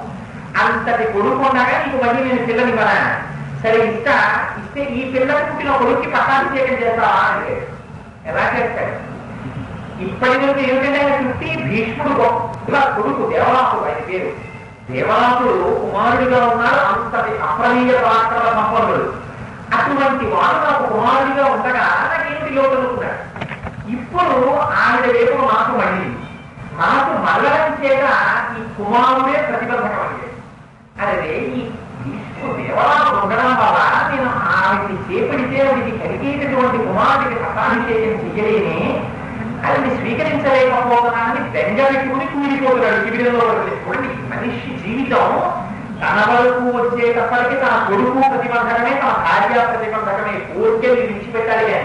అంతటి కొడుకున్నాగా నీకు మళ్ళీ నేను పిల్లనివ్వనా, సరే ఇస్తే ఈ పిల్లకి పుట్టిన కొడుక్కి పట్టాభిషేకం చేస్తావా అంటే ఎలా చేస్తాడు. ఇప్పటి వరకు ఏమిటంటే ఆయన చుట్టి భీష్ముడు గొప్ప కొడుకు దేవరాసుడు, ఆయన పేరు దేవరాసుడు కుమారుడిగా ఉన్నాడు. అంతటి అప్రమేయ పరాక్రమ సంపన్నుడు. అటువంటి వాడు నాకు కుమారుడిగా ఉండగా నాకేమిటి లోపలుకున్నాడు. ఇప్పుడు ఆవిడ వైపు మనసు మళ్ళింది. మనసు మళ్ళడం చేత ఈ కుమారుడే ప్రతిబంధకమైంది. అదే ఈ భీష్ముడు దేవరాసుడు ఉండడం వల్ల నేను ఆవిడ్ని చేపడితే ఆవిడికి కలిగేటటువంటి కుమారుడికి పట్టాభిషేకం చెయ్యలేని, అది స్వీకరించలేకపోతున్నానని బెంగ పెట్టుకుని కూలిపోతున్నాడు శిబిరంలో. చూడండి మనిషి జీవితం తన వరకు వచ్చేటప్పటికీ తన కొడుకు ప్రతిబంధకమే, తన భార్య ప్రతిబంధకమే. కోరికలు విడిచిపెట్టాలి కానీ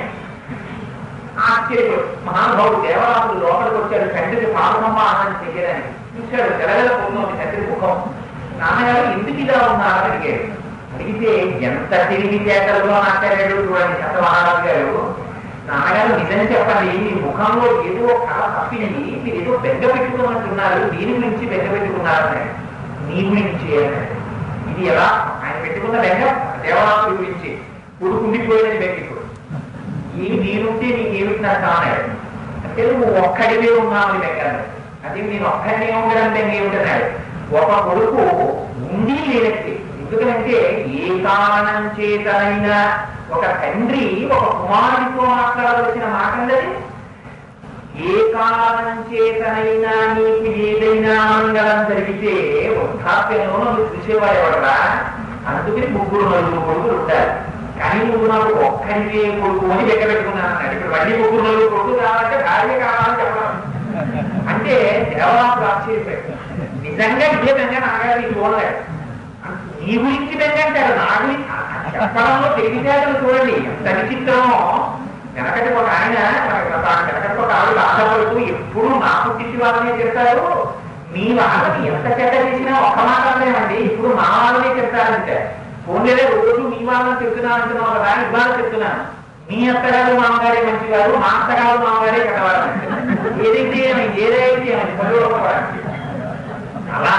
ఆశ్చర్యపోయి మహానుభావుడు దేవరాజుడు లోపలికి వచ్చాడు. తండ్రికి పాపమ్మ ఆనందం చెయ్యడానికి చూశాడు. తెలగలపోతుంది తండ్రి ముఖం. నాన్నగారు ఎందుకు ఇలా ఉన్నారని అడిగాడు. అడిగితే ఎంత తెలివితేటలుగా మాట్లాడాడు చూడండి సత్యమహారాజు గారు. నాన్నగారు నిజం చెప్పండి, మీ ముఖంలో ఏదో కళ తప్పింది, మీరు ఏదో బెంగ పెట్టుకున్నట్టున్నారు, దీని గురించి బెంగ పెట్టుకున్నారని. నీ గురించి అన్నాడు. ఇది ఎలా ఆయన పెట్టుకున్న బెంగ దేవరాజు గురించి, కొడుకుండిపోయినది బెంగ. ఇప్పుడు ఏమి నేనుంటే నీకేమిటి నాకు అన్నాడు. అంటే నువ్వు ఒక్కడివే ఉన్నావు బెంగ. అదే నేను ఒక్కడినే ఉండడం బెంగ ఏమిటన్నాడు. ఒక కొడుకు ఉండి లేనట్టే. ఎందుకంటే ఏ కారణం చేతనైనా ఒక తండ్రి ఒక కుమారుడితో మాట్లాడవలసిన మాటందది. ఏ కారణం చేతనైనా నీకు ఏదైనా మంగళం జరిగితే వృద్ధాప్యంలో నువ్వు చూసేవాడు ఎవడరా. అందుకని ముగ్గురు నలుగురు కొడుకులు ఉంటారు. కానీ నువ్వు నాకు ఒక్కడివే కొడుకు అని లెక్క పెట్టుకున్నాను అన్నాడు. ఇప్పుడు మళ్ళీ ముగ్గురు నలుగురు కొడుకు కావాలంటే భార్య కావాలని చెప్పడం అంటే దేవరాజు ఆశ్చర్యపోయాడు. నిజంగా ఇదే బెంగ నాగారు ఈ చూడలేడు. నీ గురించి బెంగ అంటారు, నా గురించి చెప్పడంలో తెలివితేటలు చూడండి ఎంత విచిత్రమో. వెనకటి ఒక ఆయన వెనకటి ఒక ఆవిడ బాధపడుతూ ఎప్పుడు నా పుట్టించి వాళ్ళనే చెప్తారు, మీ వాళ్ళని ఎంత చెడ్డ చేసినా ఒక్క మాట లేదండి, ఇప్పుడు మా వాళ్ళనే చెప్తారంటే. ఫోన్లే రోజు మీ వాళ్ళని చెప్తున్నాను అంటున్నావు కదా, ఇవాళ చెప్తున్నాను మీ అత్తగారు మామగారే మంచివారు, మా అత్తగారు మామగారే కట్టవారు. ఏదైతే ఏదైతే పదవి అలా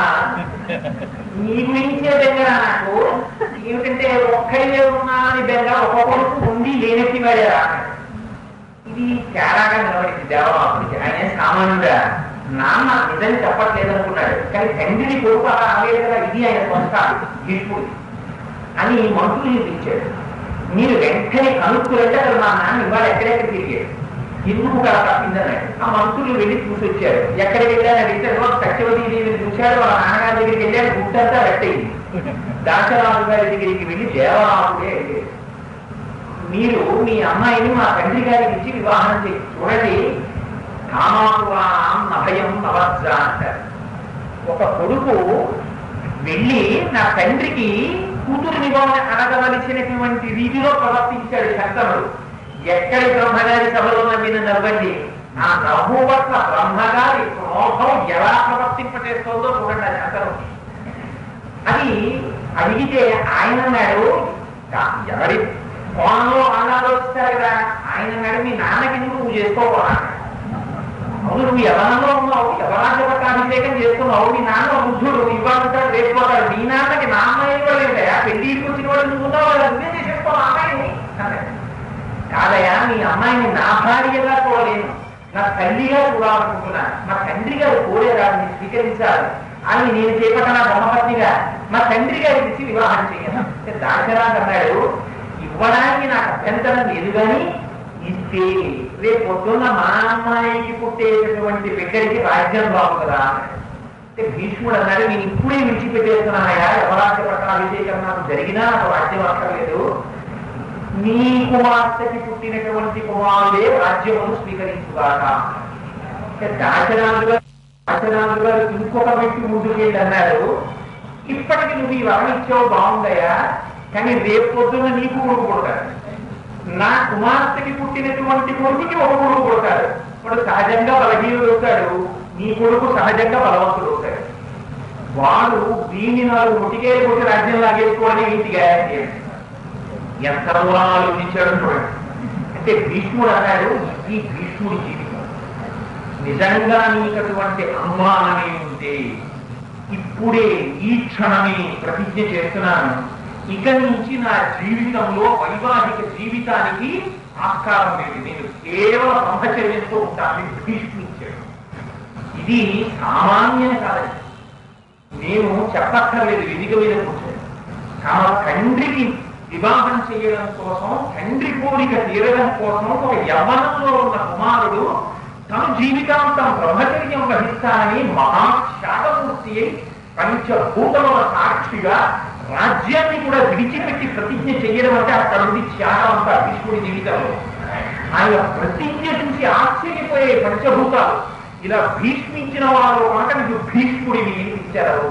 నీ గురించే బెంగ నాకు. ఏమిటంటే ఒక్కడే ఉన్నా అని బెంగ, ఒక్కొక్కరికి ఉండి లేనట్టి వాడేరా. ఇది తేడాగా నిలబడింది దేవరాజుడికి. ఆయన సామాన్యుడా నాన్న నిజం చెప్పట్లేదు అనుకున్నాడు, కానీ తండ్రిని కొడుకు అలా అవ్వలేదు కదా, ఇది ఆయన సంస్కారం భీష్ముడి అని మంత్రుల్ని పిలిచాడు. మీరు వెంటనే కనుక్కులంటే అసలు మా నాన్న ఇవాళ ఎక్కడెక్కడ తిరిగాడు, ఎందుకు కదా తప్పిందన్నాడు. ఆ మంత్రులు వెళ్ళి చూసి వచ్చారు. ఎక్కడ వెళ్ళాలని అడిగితే సత్యవతీదేవిని చూశాడు. వాళ్ళ నాన్నగారి దగ్గరికి వెళ్ళాడు. గుట్టంతా రెట్టయింది. దాశరాజు గారి దగ్గరికి వెళ్ళి దేవరాజుడే వెళ్ళాడు. మీరు మీ అమ్మాయిని మా తండ్రి గారికి ఇచ్చి వివాహం చేయి. చూడండి, కామాపురాణం నభయం నవజ్జ అంటారు. ఒక కొడుకు వెళ్ళి నా తండ్రికి కూతురుని అనగవలసినటువంటి రీతిలో ప్రవర్తించాడు శంకరుడు. ఎక్కడి బ్రహ్మగారి సభలో నవ్విన నవ్వండి, ఆ నవ్వు పట్ల బ్రహ్మగారి క్రోధం ఎలా ప్రవర్తింపచేస్తుందో చూడండి ఆ శంకరుడు. అది అడిగితే ఆయన అన్నాడు, ఎవరి కోణంలో వాళ్ళు ఆలోచిస్తారు కదా, ఆయన అన్నాడు మీ నాన్నకి నువ్వు చేసుకోవాలి. అవును, నువ్వు యవనంలో ఉన్నావు, యవరాజ్య పట్టాభిషేకం చేస్తున్నావు, మీ నాన్న బుద్ధుడు ఇవాళ ఉంటాడు రేపు పోతాడు, మీ నాన్నకి నా అమ్మాయి కూడా లేదా, పెళ్లికి వచ్చిన వాడు నువ్వు ఉన్నావు కదా, నువ్వే చేసేసుకోవాలి అమ్మాయిని అన్నాడు. కాదయా, మీ అమ్మాయిని నా భార్యగా చూడలేను, నా తల్లిగా చూడాలనుకుంటున్నాను, మా తండ్రి గారు కోరేదాన్ని స్వీకరించాలి, అని నేను చేపట్టిన బ్రహ్మపత్నిగా మా తండ్రి గారికి ఇచ్చి వివాహం చేయను. దాశరాజు అన్నాడు, ఇవ్వడానికి నాకు అభ్యంతరం లేదు, కానీ ఇస్తే రేపు పొద్దున్న మా అమ్మాయికి పుట్టేటటువంటి బిడ్డడికి రాజ్యం రావు కదా. అంటే భీష్ముడు అన్నాడు, నేను ఇప్పుడే విడిచిపెట్టేస్తున్నానయా, యవరాజ్య పట్టాభిషేకం నాకు జరిగినా నాకు రాజ్యం అక్కర్లేదు, నీ కుమార్తెకి పుట్టినటువంటి కుమారుడే రాజ్యమును స్వీకరించుగాక. దాశరాజు గారు ఇంకొక వ్యక్తి ముందుకెళ్ళి అన్నాడు, ఇప్పటికి నువ్వు ఈ వరం ఇచ్చావు బాగుందయా, కానీ రేపు పొద్దున్న నీకు కొడుకు పుడతాడు, నా కుమార్తెకి పుట్టినటువంటి కొడుకుకి ఒక కొడుకు పుడతాడు, వాడు సహజంగా బలహీనుడు అవుతాడు, నీ కొడుకు సహజంగా బలవంతుడు అవుతాడు, వాడు దీన్ని 4 ముటికేలు కొట్టి రాజ్యం లాగేసుకోవడం ఏంటి గ్యారంటీ. ఎంత దూరం ఆలోచించాడు చూడండి. అంటే భీష్ముడు అన్నాడు, ఈ భీష్ముడి జీవితం నిజంగా నీకటువంటి అనుమానమే ఉంటే ఇప్పుడే ఈ క్షణమే ప్రతిజ్ఞ చేస్తున్నాను, ఇక నుంచి నా జీవితంలో వైవాహిక జీవితానికి ఆస్కారం లేదు, నేను కేవలం బ్రహ్మచర్యంతో ఉంటానని భీష్మించాడు. ఇది సామాన్యం కాదండి, నేను చెప్పక్కర్లేదు, వేదిక మీద కూర్చొని తమ తండ్రికి వివాహం చేయడం కోసం, తండ్రి కోరిక తీరడం కోసం ఒక యవ్వనంలో ఉన్న కుమారుడు తన జీవితాంతం బ్రహ్మచర్యం వహిస్తానని మహాశాతమూర్తి అయి పంచభూతముల సాక్షిగా రాజ్యాన్ని కూడా విడిచిపెట్టి ప్రతిజ్ఞ చేయడం అంటే అక్కడ నుండి త్యాగం అంతా భీష్ముడి జీవితంలో. ఆయన ప్రతిజ్ఞ చూసి ఆశ్చర్యపోయే పంచభూతాలు ఇలా భీష్మించిన వారు కనుక నీకు భీష్ముడిని ఇచ్చారు.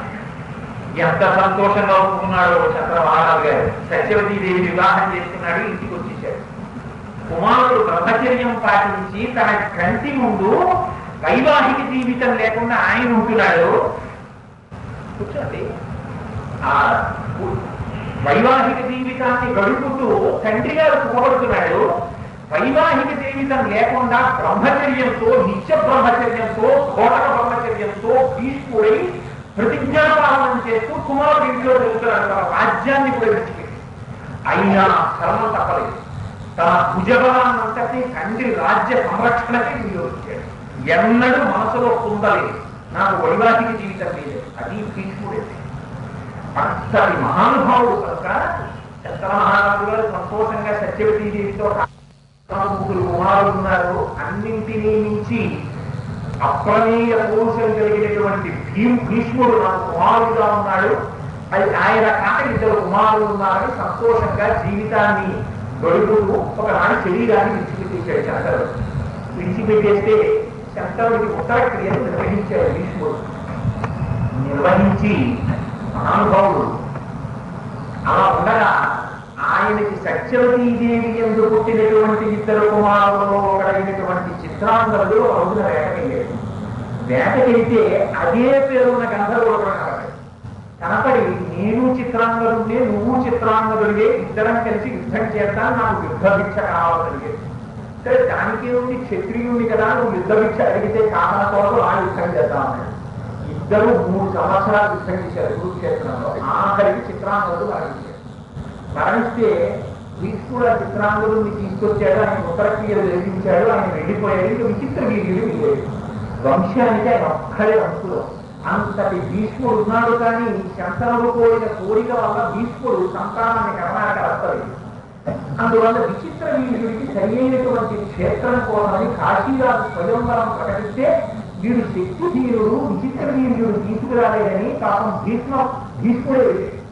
ఎంత సంతోషంగా ఒప్పుకున్నాడో చంద్రమహారాజు గారు. సత్యవతీదేవి వివాహం చేసుకున్నాడు, ఇంటికి వచ్చేసాడు. కుమారుడు బ్రహ్మచర్యం పాటించి తన కంటి ముందు వైవాహిక జీవితం లేకుండా ఆయన ఉంటున్నాడు. కూర్చోండి, ఆ వైవాహిక జీవితాన్ని గడుపుతూ తండ్రి గారు పోగొడుతున్నాడు. వైవాహిక జీవితం లేకుండా బ్రహ్మచర్యంతో, నిత్య బ్రహ్మచర్యంతో, ఘోటక బ్రహ్మచర్యంతో భీష్ముడై ప్రతిజ్ఞాపాలనం చేస్తూ కుమారుడు ఇంట్లో జరుగుతున్నాడు. తన రాజ్యాన్ని కూడా విడిచిపెట్టి అయినా ధర్మం తప్పలేదు. తన భుజబలాన్నంతటి తండ్రి రాజ్య సంరక్షణకి వినియోగించాడు. ఎన్నడూ మనసులో పొందలేదు నాకు వైవాహిక జీవితం లేదు, అది భీష్ముడే. అంతటి మహానుభావుడు కనుక చంద్రమహారాజు గారు సంతోషంగా సత్యవతీదేవితో 3 కుమారులు ఉన్నారు. అన్నింటినీ మించి అప్రమేయ పౌరుషం కలిగినటువంటి భీష్ముడు నాకు కుమారుడుగా ఉన్నాడు, అది ఆయన కాక 2 కుమారులు ఉన్నారని సంతోషంగా జీవితాన్ని గడుపుతూ ఒకనాడు శరీరాన్ని విడిచిపెట్టేశాడు శంకరుడు. విడిచిపెట్టేస్తే శంకరుడికి ఉత్తర క్రియను నిర్వహించాడు భీష్ముడు. నిర్వహించి మహానుభావుడు అలా ఉండగా ఆయనకి సత్యవతీదేవి యందు పుట్టినటువంటి 2 కుమారులలో ఒకడైనటువంటి చిత్రాంగదుడు రోజున వేటకెళ్ళాడు. వేటకెళ్తే అదే పేరున్న గంధర్వుడు కనపడి, నేను చిత్రాంగదుడే, నువ్వు చిత్రాంగదుడివే, ఇద్దరం కలిసి యుద్ధం చేస్తాను, నాకు యుద్ధ భిక్ష కావాలనిగే. సరే, దానికి నుండి క్షత్రియుడి కదా, నువ్వు యుద్ధ భిక్ష అడిగితే కామన కోసం ఆ యుద్ధం చేద్దామన్నాడు. ఇద్దరు 3 సంవత్సరాలు యుద్ధం చేశారు కురుక్షేత్రంలో. ఆఖరికి చిత్రాంగదుడు మరణించాడు. మరణిస్తే భీష్ముడు ఆ చిత్రాంగదుడిని తీసుకొచ్చాడు, ఆయన ఉత్తరక్రియలు జరిగించాడు, ఆయన వెళ్ళిపోయాడు. ఇంకా విచిత్ర వీర్యుడు వెళ్ళాడు. వంశానికి ఆయన ఒక్కడే అనుకూలం. అంతటి భీష్ముడు ఉన్నాడు, కానీ శంకరుడు కోరిన కోరిక వల్ల భీష్ముడు సంతానాన్ని కర్ణాటక వస్తలేదు. అందువల్ల విచిత్ర వీర్యుడికి సరైనటువంటి క్షేత్రం కోసమని కాశీరాజు స్వయంవరం ప్రకటిస్తే వీడు శక్తిధీరుడు, విచిత్ర వీర్యుడు తీసుకురాలేదని పాపం భీష్ముడే వెళ్ళాడు.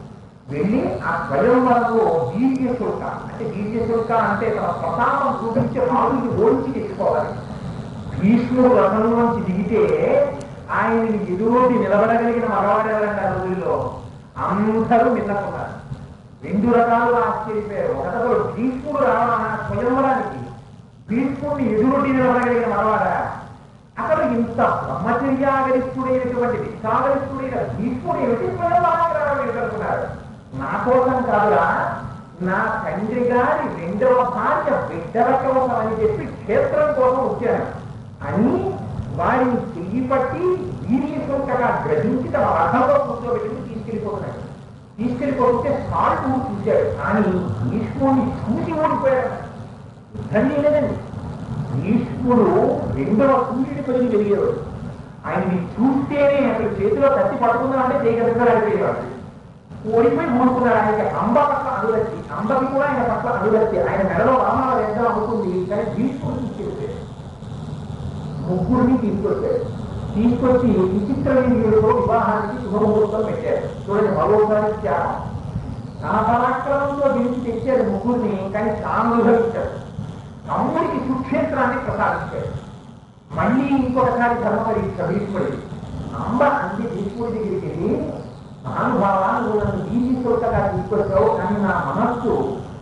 వెళ్ళి ఆ స్వయంవరంలో వీర్యశుల్క అంటే వీర్యశుల్క అంటే తన ప్రతాపం చూపించి రాజుని ఓడించి తెచ్చుకోవాలి. భీష్ముడు రథంలోంచి దిగితే ఆయనని ఎదురోటి నిలబడగలిగిన మగవాడెవరండి ఆ రోజుల్లో? అందరూ నిన్నకున్నారు. రెండు రకాలుగా ఆశ్చర్యపోయారు. ఒకటో భీష్ముడు రావడం స్వయంవరానికి భీష్ముడిని ఎదురొడ్డి నిలబడగలిగిన మగవాడా? అసలు ఇంత బ్రహ్మచర్యాగరిష్ఠుడైనటువంటి విశాగరిష్ఠుడైన భీష్ముడు ఏమిటి స్వయంవరానికి రావడం ఎదుర్కొన్నారు? నా కోసం కాదురా, నా తండ్రి గారి రెండవ భార్య బిడ్డల కోసం అని చెప్పి క్షేత్రం కోసం వచ్చాను అని వారిని చెయ్యి పట్టి వీర్యశుల్కగా గ్రహించి తన రథంలో కూర్చోబెట్టి తీసుకెళ్ళిపోతున్నాడు. తీసుకెళ్ళిపోతే సాల్ట్ చూశాడు, కానీ భీష్ముడిని చూసి ఓడిపోయాడు. యుద్ధం చేయలేదండి. భీష్ముడు రెండవ సూర్యుడి పైన వెలిగేవాడు. ఆయన్ని చూస్తేనే అసలు చేతిలో కత్తి పడుతుందంటే చేయగలిగాడు. ఓడిపోయి మూడుకున్నాడు. ఆయనకి అంబ పట్ల అనురక్తి, అంబకి కూడా ఆయన పట్ల అనురక్తి. ఆయన మెడలో రామాల వేద్దాం అనుకుంది, కానీ భీష్ముడిని తీసుకెళ్ళిపోయాడు. ముగ్గురిని తీసుకొచ్చాడు. తీసుకొచ్చి విచిత్రవీర్యుడితో వివాహానికి శుభముహూర్తం పెట్టారు. చూడండి, మరోసారి త్యాగం. తన పరాక్రమంతో గెలిచి తెచ్చాడు ముగ్గురిని, కానీ సానుభవించాడు. తమ్ముడికి సుక్షేత్రాన్ని ప్రసాదించాడు. మళ్ళీ ఇంకొకసారి ధర్మ పరీక్ష భీష్ముడి. అంబ అంటే భీష్ముడి దగ్గరికి వెళ్ళి, మహానుభావ, నువ్వు నన్ను వీర్యశుల్కగా తీసుకొచ్చావు, కానీ నా మనస్సు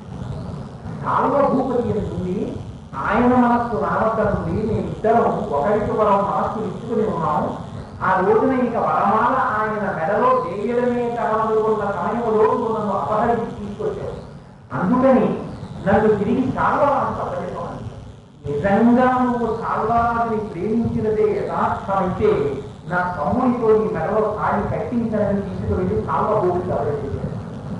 సార్వభూపతి ఉంది, ఆయన మనస్సు నా వద్ద ఉంది. మేమిద్దరం ఒకరికి వరం మనస్సు ఇచ్చుకుని ఉన్నాము. ఆ రోజున ఇక వరమాల ఆయన మెడలో చేయడమే కావాలి ఉన్న సమయంలో నువ్వు నన్ను అపహరించి తీసుకొచ్చావు. అందుకని నన్ను తిరిగి సాల్వరాజు అప్పచెప్పమని. నిజంగా నువ్వు సాల్వరాజుని ప్రేమించినదే యథార్థమైతే నా తమ్ముడితో ఈ మెడలో తాడి కట్టించాలని తీసుకువెళ్ళి సాల్వభూమికి అప్పచెప్పాడు.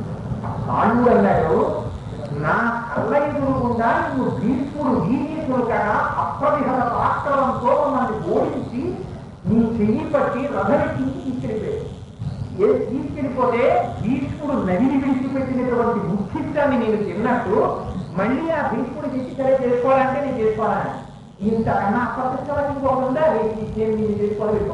సాళ్ళు అన్నాడు, నా కళ్ళ ఎదురుకుండా నువ్వు భీష్ముడు వీర్యశుల్కగా అప్రతిహత పరాక్రమంతో నన్ను ఓడించి నీ చెయ్యి పట్టి రథమెక్కించి తీసుకెళ్ళిపోయాడు. తీసుకెళ్ళిపోతే భీష్ముడు నదిని విడిచిపెట్టినటువంటి ముఖ్యత్వాన్ని నేను తిన్నట్టు మళ్ళీ ఆ భీష్ముడు తెచ్చి సరే చేసుకోవాలంటే నేను చేసుకోవాలని ఇంతకన్నా అప్రతిష్టం ఇంకోకుండా నేను చేసుకోవాలి.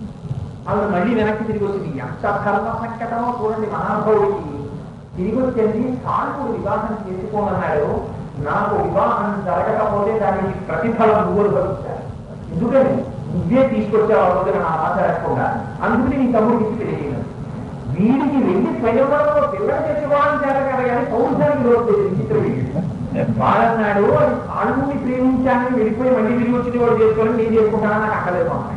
అవి మళ్ళీ వెనక్కి తిరిగి వచ్చింది. ఎంత ధర్మ సంకటమో చూడండి మహాభావుడికి. తిరిగి వచ్చేది సాల్వుడు వివాహం చేసుకోమన్నాడు. నాకు వివాహం జరగకపోతే దానికి ప్రతిఫలం నువ్వు భరిస్తాను. ఎందుకని నువ్వే తీసుకొచ్చావు ఆ రోజున నా ఆచరించకుండా. అందుకని నీ తమ్ముడికి ఇచ్చి తెలియదు. వీడికి వెళ్ళి స్వయంవరంలో పిల్లలు తెచ్చుకోవాలని చేత కదా, కానీ పౌరుషానికి రోజు విచిత్రవీడు వాడన్నాడు, అది సాల్వుని ప్రేమించాలని వెళ్ళిపోయి మళ్ళీ తిరిగి వచ్చింది వాడు చేసుకోవాలని నేను చేసుకుంటానని నాకు అక్కలేదు అమ్మాయి.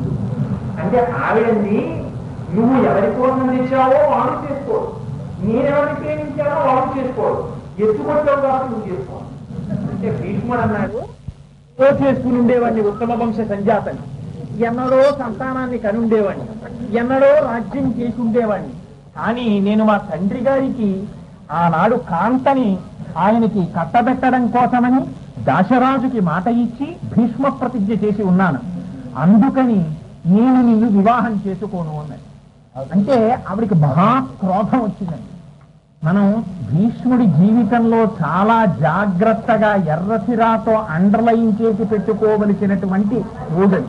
అంటే ఆవిడంది, నువ్వు ఎవరి కోసం తెచ్చావో వాడు చేసుకోడు, నేనెవరిని ప్రేమించానో వాడు చేసుకోడు, ఎత్తుకొచ్చావు కాబట్టి నువ్వు చేసుకో. అంటే భీష్ముడు అన్నాడు, చేసుకుని ఉండేవాడిని ఉత్తమ వంశ సంజాతని, ఎన్నడో సంతానాన్ని కనుండేవాడిని, ఎన్నడో రాజ్యం చేసి ఉండేవాడిని. కానీ నేను మా తండ్రి గారికి ఆనాడు కాంతని ఆయనకి కట్టబెట్టడం కోసమని దాశరాజుకి మాట ఇచ్చి భీష్మ ప్రతిజ్ఞ చేసి ఉన్నాను. అందుకని నేను నిన్ను వివాహం చేసుకోను అన్నది. అంటే ఆవిడికి మహాక్రోధం వచ్చిందండి. మనం భీష్ముడి జీవితంలో చాలా జాగ్రత్తగా ఎర్రసిరాతో అండర్లైన్ చేసి పెట్టుకోవలసినటువంటి రోజు.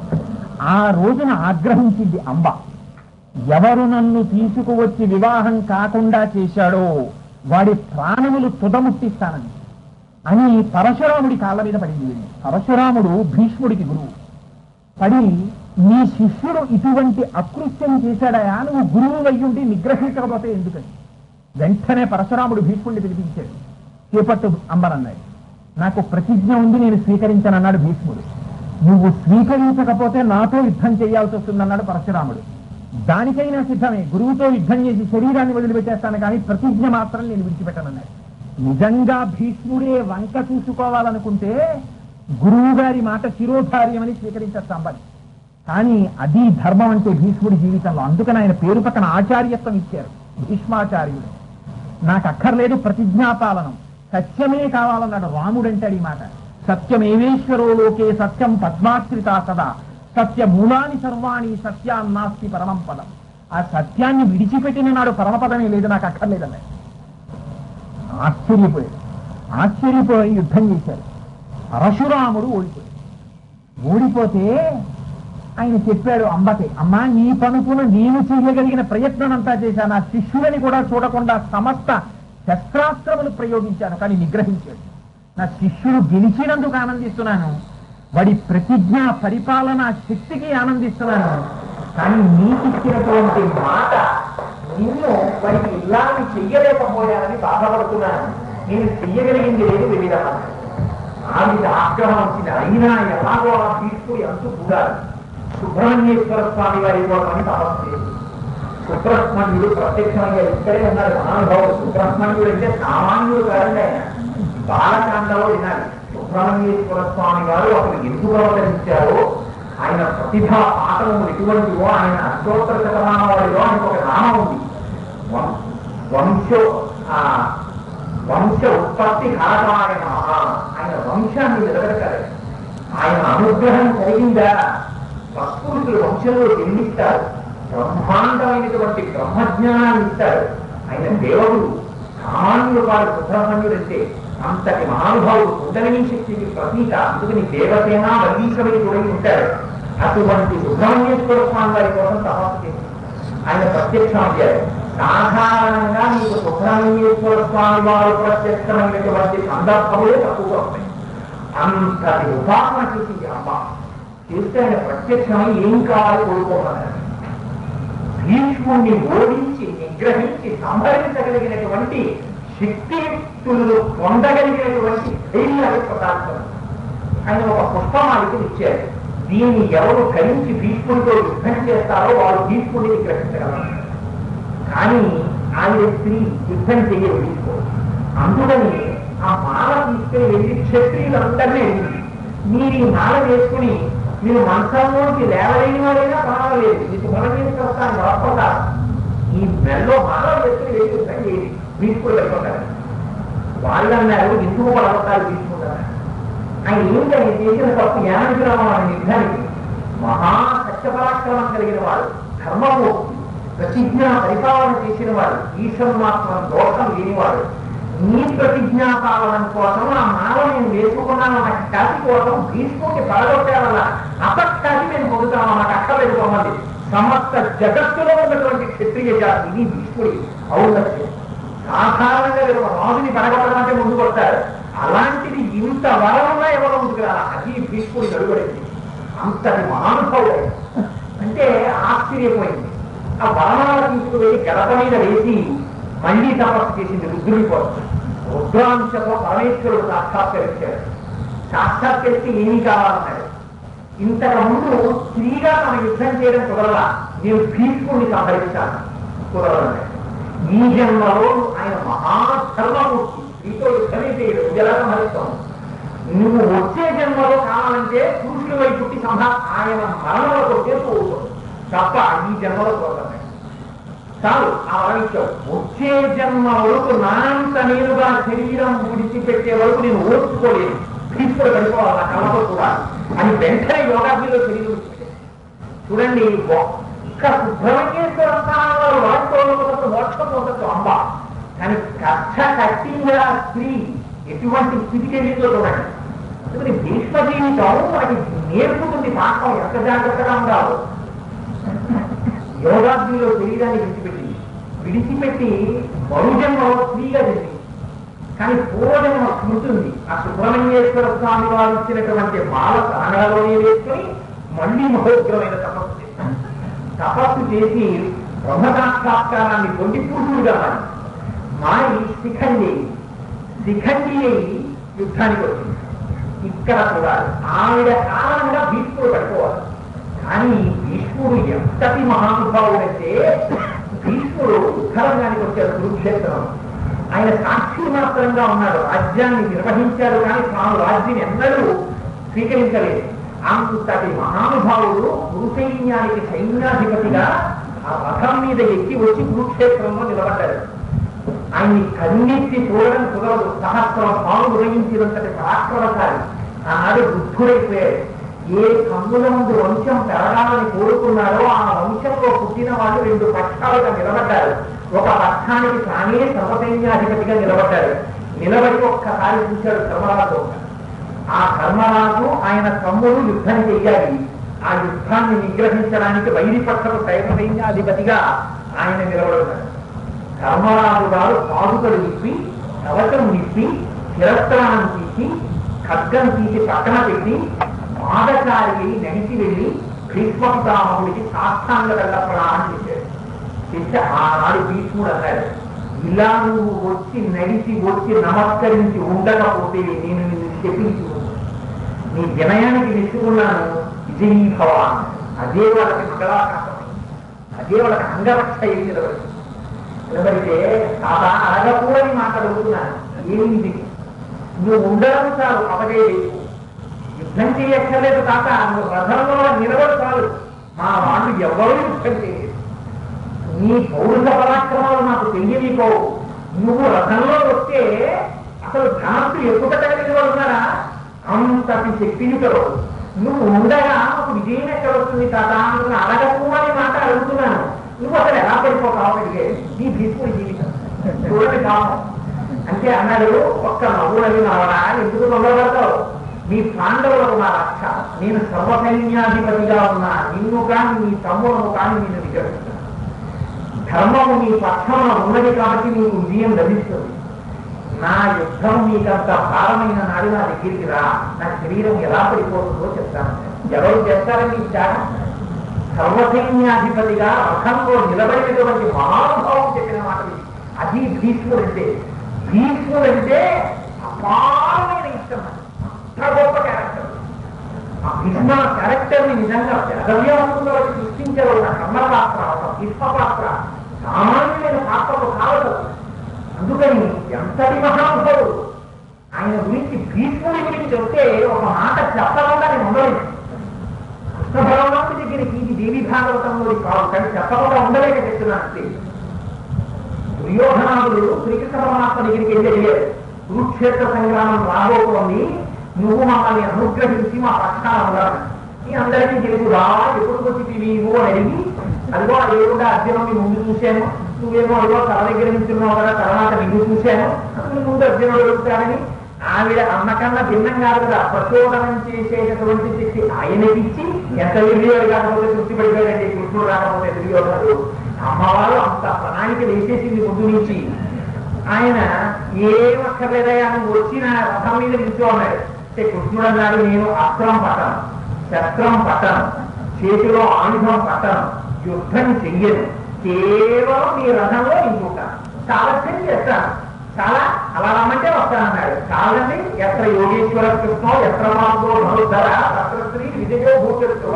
ఆ రోజున ఆగ్రహించింది అంబ. ఎవరు నన్ను తీసుకువచ్చి వివాహం కాకుండా చేశాడో వాడి ప్రాణములు తుదముట్టిస్తానని అని పరశురాముడి కాళ్ళ మీద పడింది. పరశురాముడు భీష్ముడికి గురువు. పడి, నీ శిష్యుడు ఇటువంటి అకృత్యం చేశాడయా, నువ్వు గురువు అయ్యుండి నిగ్రహించకపోతే ఎందుకని వెంటనే పరశురాముడు భీష్ముడిని పిలిపించాడు. చేపట్టు అంబనన్నాడు. నాకు ప్రతిజ్ఞ ఉంది, నేను స్వీకరించానన్నాడు భీష్ముడు. నువ్వు స్వీకరించకపోతే నాతో యుద్ధం చేయాల్సి వస్తుందన్నాడు పరశురాముడు. దానికైనా సిద్ధమే, గురువుతో యుద్ధం చేసి శరీరాన్ని వదిలిపెట్టేస్తాను, కానీ ప్రతిజ్ఞ మాత్రం నేను విడిచిపెట్టనన్నాడు. నిజంగా భీష్ముడే వంక చూసుకోవాలనుకుంటే గురువు గారి మాట శిరోధార్యమని స్వీకరించారు అంబని. కానీ అది ధర్మం అంటే భీష్ముడి జీవితంలో. అందుకని ఆయన పేరు పక్కన ఆచార్యత్వం ఇచ్చారు, భీష్మాచార్యుడు. నాకు అక్కర్లేదు ప్రతిజ్ఞాపాలనం, సత్యమే కావాలన్నాడు రాముడు. అంటాడు ఈ మాట, సత్యమేవేశ్వరో లోకే సత్యం పద్మాశ్రిత సదా సత్యమూలాని సర్వాణి సత్యాన్నాస్తి పరమం పదం. ఆ సత్యాన్ని విడిచిపెట్టిన నాడు పరమపదమే లేదు, నాకు అక్కర్లేదన్నాడు. ఆశ్చర్యపోయి యుద్ధం చేశారు. పరశురాముడు ఓడిపోయాడు. ఓడిపోతే ఆయన చెప్పాడు అంబకి, అమ్మా నీ పనుకును నేను చేయగలిగిన ప్రయత్నం అంతా చేశాను, ఆ శిష్యులని కూడా చూడకుండా సమస్త శస్త్రాస్త్రములు ప్రయోగించాను, కానీ నిగ్రహించాడు. నా శిష్యుడు గెలిచినందుకు ఆనందిస్తున్నాను, వాడి ప్రతిజ్ఞ పరిపాలన శక్తికి ఆనందిస్తున్నాను, కానీ నీకిచ్చినటువంటి మాట నిన్ను వాడికి ఇలాంటి చెయ్యలేకపోయానని బాధపడుతున్నాను, నేను చెయ్యగలిగింది లేదు వెళ్ళిరమ్మన్నాడు. ఆవిడ ఆగ్రహం వచ్చింది. అయినా ఎలాగో ఆ భీష్ముడి అంతు కూడా సుబ్రహ్మణ్యేశ్వర స్వామి వారి కోసమని తపస్సు చేసి సుబ్రహ్మణ్యుడు ప్రత్యక్షంగా ఇక్కడే ఉన్నారు. మహానుభావుడు సుబ్రహ్మణ్యుడు అంటే సామాన్యుడు కాదండి, ఆయన బాలకాండలో వినాలి. సుబ్రహ్మణ్యేశ్వర స్వామి వారు అసలు ఎందుకు అవతరించారో, ఆయన ప్రతిభా పాఠము ఎటువంటివో, ఆయన అష్టోత్తర శతమానవాడిలో ఆయనకు ఒక నామం ఉంది, వంశ ఉత్పత్తి కారకమాయ నమః. ఆయన వంశాన్ని నిలబెట్టారు. ఆయన అనుగ్రహం కలిగిందా సత్పురుషులు వంశంలో జన్మిస్తారు, బ్రహ్మాండమైనటువంటి బ్రహ్మజ్ఞానాన్ని ఇస్తారు. ఆయన దేవుడు సామాన్యుడు వాడు సుబ్రహ్మణ్యుడు అంటే అంతటి మహానుభావుడు, కుండలిని శక్తికి ప్రతీక. అందుకని దేవసేన వర్గీకరణ కూడా ఉంటారు. అటువంటి సుబ్రహ్మణ్యేశ్వర స్వామి వారి కోసం తపస్సు చేసి ఆయన ప్రత్యక్షం అయ్యారు. సాధారణంగా మీకు సుబ్రహ్మణ్యేశ్వర స్వామి వారు ప్రత్యక్షమైనటువంటి సందర్భములే తక్కువగా ఉంటాయి. అంతటి ఉపాసన చేసింది అమ్మ. చేస్తే ఆయన ప్రత్యక్షమై ఏం కావాలి కోరుకోమన్నారు. భీష్ముడిని ఓడించి నిగ్రహించి సంహరించగలిగినటువంటి శక్తియుక్తులు పొందగలిగినటువంటి ధైర్యాన్ని ప్రదార్థం ఆయన ఒక పుష్పమాలికను ఇచ్చారు. దీన్ని ఎవరు కలిసి భీష్ముడితో యుద్ధం చేస్తారో వారు భీష్ముడిని నిగ్రహించగలరు. కానీ ఆయన స్త్రీ యుద్ధం చేయరు భీష్ముడు. అందుకని ఆ మాల తీసుకుని వెళ్ళి క్షత్రియులందరినీ వెళ్ళింది, మీరు ఈ మాల వేసుకుని మీరు మంచంలోంచి లేవలేని వాడైనా పర్వాలేదు, మీకు మనం తీసుకొస్తాను వరపడా ఈ మెల్లో మాల వేసుకుని వెళ్ళి యుద్ధం చేయండి భీష్ముడు వెళ్ళిపోతారు. వాళ్ళన్నారు ఎందుకు పడతారు భీష్ముడు ఆయన ఏంటని చేసిన తప్పు యానగ్రహం అనే యుద్ధానికి మహా సత్యపరాక్రమం కలిగిన వాడు, ధర్మమూర్తి, ప్రతిజ్ఞా పరిపాలన చేసిన వాడు, ఈశ్వరు మాత్రం దోషం లేనివాడు. నీ ప్రతిజ్ఞా పాలన కోసం ఆ మాల నేను వేసుకున్నాను అన్న కాసి కోసం భీష్ముడికి పడగొట్టాలన్న అపఖ్యాతి నేను పొందుతాను అన్నమాట. అక్కడ పెట్టుకోమంది సమస్త జగత్తులో ఉన్నటువంటి క్షత్రియ జాతి ఇది భీష్ముడి ఔన్నత్యం. సాధారణంగా రాజుని పడగొట్టడం అంటే ముందు కొడతారు, అలాంటిది ఇంత వరంగా ఎవరో ముందుకు రాలా, అది భీష్ముడి గడుగడింది. అంతటి మహానుభావుడు అంటే ఆశ్చర్యపోయింది. ఆ వరణాల తీసుకువెళ్ళి గడప మీద వేసి మళ్లీ తపస్సు చేసింది రుద్రుడి కోసం. రుద్రాంశంలో పరమేశ్వరుడు సాక్షాత్కరించాడు. సాక్షాత్కరిస్తే ఏమీ కావాలన్నాడు. ఇంతకు ముందు స్త్రీగా తన యుద్ధం చేయడం కుదరలా, నేను భీష్ముడిని సంహరించాను కుదరలన్నాడు. ఈ జన్మలో ఆయన మహాధర్మమూర్తి, స్త్రీతో యుద్ధమే చేయడు, ఎలా సంహరిస్తాం? నువ్వు వచ్చే జన్మలో కావాలంటే పురుషుల వైపు పుట్టి ఆయన మరణంలో చేసుకోవచ్చు తప్ప ఈ జన్మలో కుదరలన్నాడు. చాలు ఆ వరవించావు. వచ్చే జన్మ వరకు నాంత నేరుగా శరీరం విడిచిపెట్టే వరకు నేను ఓర్చుకోలేను, భీష్ముడు పడిపోవాలి నా కళ్ళతో కూడా అని వెంటనే యోగాగ్నిలో శరీరం విడిచిపెట్టాను. చూడండి, ఒక్క సుబ్రహ్మణ్యేశ్వర స్థానాలు వాడుకోవడం మోక్షం పొందొచ్చు అమ్మ, కానీ కక్ష కట్టిందా స్త్రీ ఎటువంటి స్థితికి వెళ్ళిందో చూడండి. అందుకని భీష్మ జీవితం అది నేర్పుతుంది పాఠం, ఎంత జాగ్రత్తగా ఉండాలో. యోగాగ్నిలో శరీరాన్ని విడిచిపెట్టి బహుజన్మలో స్త్రీగా జరిగింది. కానీ పూర్వజన్మ స్మృతుంది. ఆ సుబ్రహ్మణ్యేశ్వర స్వామి వారు ఇచ్చినటువంటి మాల ప్రాణాలలోనే వేసుకుని మళ్లీ మహోగ్రమైన తపస్సు చేశారు. తపస్సు చేసి బ్రహ్మసాక్షాత్కారాన్ని పొంది పురుషుడుగా మారి శిఖండి అయి యుద్ధానికి వచ్చింది. ఇక్కడ కూడా ఆవిడ కారణంగా భీష్ముడు పడిపోవాలి. కానీ భీష్ముడు ఎంతటి మహానుభావుడంటే, భీష్ముడు ఉత్తరంగానికి వచ్చాడు కురుక్షేత్రం. ఆయన సాక్షి మాత్రంగా ఉన్నాడు, రాజ్యాన్ని నిర్వహించాడు, కానీ తాను రాజ్యం ఎన్నడూ స్వీకరించలేదు. అంతటి మహానుభావుడు కురుసైన్యానికి సైన్యాధిపతిగా ఆ రథం మీద ఎక్కి వచ్చి కురుక్షేత్రంలో నిలబడ్డాడు. ఆయన్ని కన్నెత్తి చూడడం కుదరదు, సహస్రం పాలు ఉదయించినంతటి పరాక్రమశాలి. ఆనాడు బుద్ధుడైపోయాడు. ఏ కన్నుల ముందు వంశం పెరగాలని కోరుకున్నారో ఆ వంశంలో పుట్టిన వాళ్ళు రెండు పక్షాలుగా నిలబడ్డారు. ఒక పక్షానికి తానే సర్వసైన్యాధిపతిగా నిలబడ్డాడు. నిలబడి ఒక్కసారి చూశాడు ధర్మరాజు. ఆ ధర్మరాజు ఆయన తమ్ముడు యుద్ధం చెయ్యాలి, ఆ యుద్ధాన్ని నిగ్రహించడానికి వైరిపక్షపు సైన్యాధిపతిగా ఆయన నిలబడున్నారు. ధర్మరాజు గారు పాదుకలు నిప్పి, కవచం నిప్పి, శిరస్త్రాన్ని తీసి, ఖడ్గం తీసి పక్కన పెట్టి, పాదచారి నడిచి వెళ్ళి భీష్మపితామహుడికి సాష్టాంగ దండ ప్రణామం చేశాడు. చేస్తే ఆనాడు భీష్ముడు అన్నాడు, ఇలా నువ్వు వచ్చి నడిచి వచ్చి నమస్కరించి ఉండకపోతే నేను నిన్ను చెప్పించు, నీ వినయానికి మెచ్చుకున్నాను, విజయీభవాన్. అదే వాళ్ళకి మంగళాకాశం, అదే వాళ్ళకి అంగరక్ష ఏమి నిలబడితే తాత అడగకూడని మాట అడుగుతున్నాను, ఏమిటి నువ్వు ఉండడం చాలు, అవగే యుద్ధం చేయక్కర్లేదు తాత, నువ్వు రథంలో నిలబడి చాలు, మా వాళ్ళు ఎవరూ యుద్ధం చేయలేదు, నీ పౌరుష పరాక్రమాలు నాకు తెలియనిపోవు, నువ్వు రథంలో వస్తే అసలు ధనస్సు ఎక్కువగలిగిన వాళ్ళు ఉన్నారా, అంతటి శక్తియుతలో నువ్వు ఉండగా నాకు విజయం ఎక్కడ వస్తుంది తాత, నువ్వు అడగకూడని మాట అడుగుతున్నాను, నువ్వు అసలు ఎలా పడిపోతావు అడిగే నీ భీష్ముడి జీవితం చూడండి కాలం అంటే అన్నాడు. ఒక్క నవ్వులని నవ్వరా, ఎందుకు నవ్వబడతావు, నీ పాండవులకు నా రక్ష, నేను సర్వసైన్యాధిపతిగా ఉన్నా, నిన్ను కానీ నీ తమ్ములను కానీ నేను విజయిస్తాను, ధర్మము నీ పక్షంలో ఉన్నది కాబట్టి నీకు విజయం లభిస్తుంది, నా యుద్ధం నీకంత భారమైన నాడు నా దగ్గరికి రా, నా శరీరం ఎలా పడిపోతుందో చెప్తాను. ఎవరు చేస్తారని ఇచ్చారు, సర్వసైన్యాధిపతిగా రథంలో నిలబడినటువంటి మహానుభావం చెప్పిన మాటలు. అది భీష్ముడంటే. భీష్ముడంటే అపారమైన ఇష్టం, అంత గొప్ప క్యారెక్టర్. ఆ భీష్మ క్యారెక్టర్ ని నిజంగా జగవ్యాసంలో సృష్టించారు. ఒక కర్మపాత్ర, ఒక భీష్మపాత్ర సామాన్యమైన పాత్రలు కావదు. అందుకని ఎంతటి మహానుభావుడు. ఆయన గురించి భీష్ముడి గురించి చెప్తే ఒక మాట చెప్పకుండా నేను ఉండలేదు. కృష్ణ భగవానుడి దగ్గరికి ఇది దేవి భాగవతంలో కాదు, కానీ చెప్పకుండా ఉండలేక చెప్తున్నాను. దుర్యోధనాదులు శ్రీకృష్ణ పరమాత్మ దగ్గరికి వెళ్ళి అడిగారు, కురుక్షేత్ర సంగ్రామం రాబోతోంది, నువ్వు మమ్మల్ని అనుగ్రహించి మా పక్షాన ఉండాలి, ఈ అందరికీ తెలుసు రా, ఎప్పుడు వచ్చి నీవు అని అడిగి, అదిగో ఏడుగా అర్జునుని ముందు చూశాను, నువ్వేమో అదిగో తల దగ్గర నించున్నావు కదా, తర్వాత నిన్ను చూశాను, అసలు ముందు అర్జునుడు అడుగుతాడని ఆవిడ అన్నకన్నా భిన్నం కాదు కదా, ప్రచోదనం చేసేటటువంటి శక్తి ఆయనకిచ్చి ఎంత విలువలు కాకపోతే తృప్తి పడిపోయాడండి కృష్ణుడు రాకపోతే దుర్యోధనుడు. అమ్మవారు అంత ప్రణాళిక వేసేసింది ముందు నుంచి. ఆయన ఏమక్కర్లేదయా నువ్వు వచ్చిన రథం మీద నిల్చో అన్నాడు. కృష్ణుడు అన్నాడు, నేను అస్త్రం పట్టను, శస్త్రం పట్టను, చేతిలో ఆయుధం పట్టను, యుద్ధం చెయ్యను, కేవలం నీ రథంలో నింపుకుంటాను, సాలస్యం చేస్తాను, చాలా అలా రమ్మంటే వస్తానన్నాడు. కాదండి, ఎత్ర యోగేశ్వర కృష్ణో ఎత్ర మాతో ధర సత్రశ్రీ విజయో భూచరు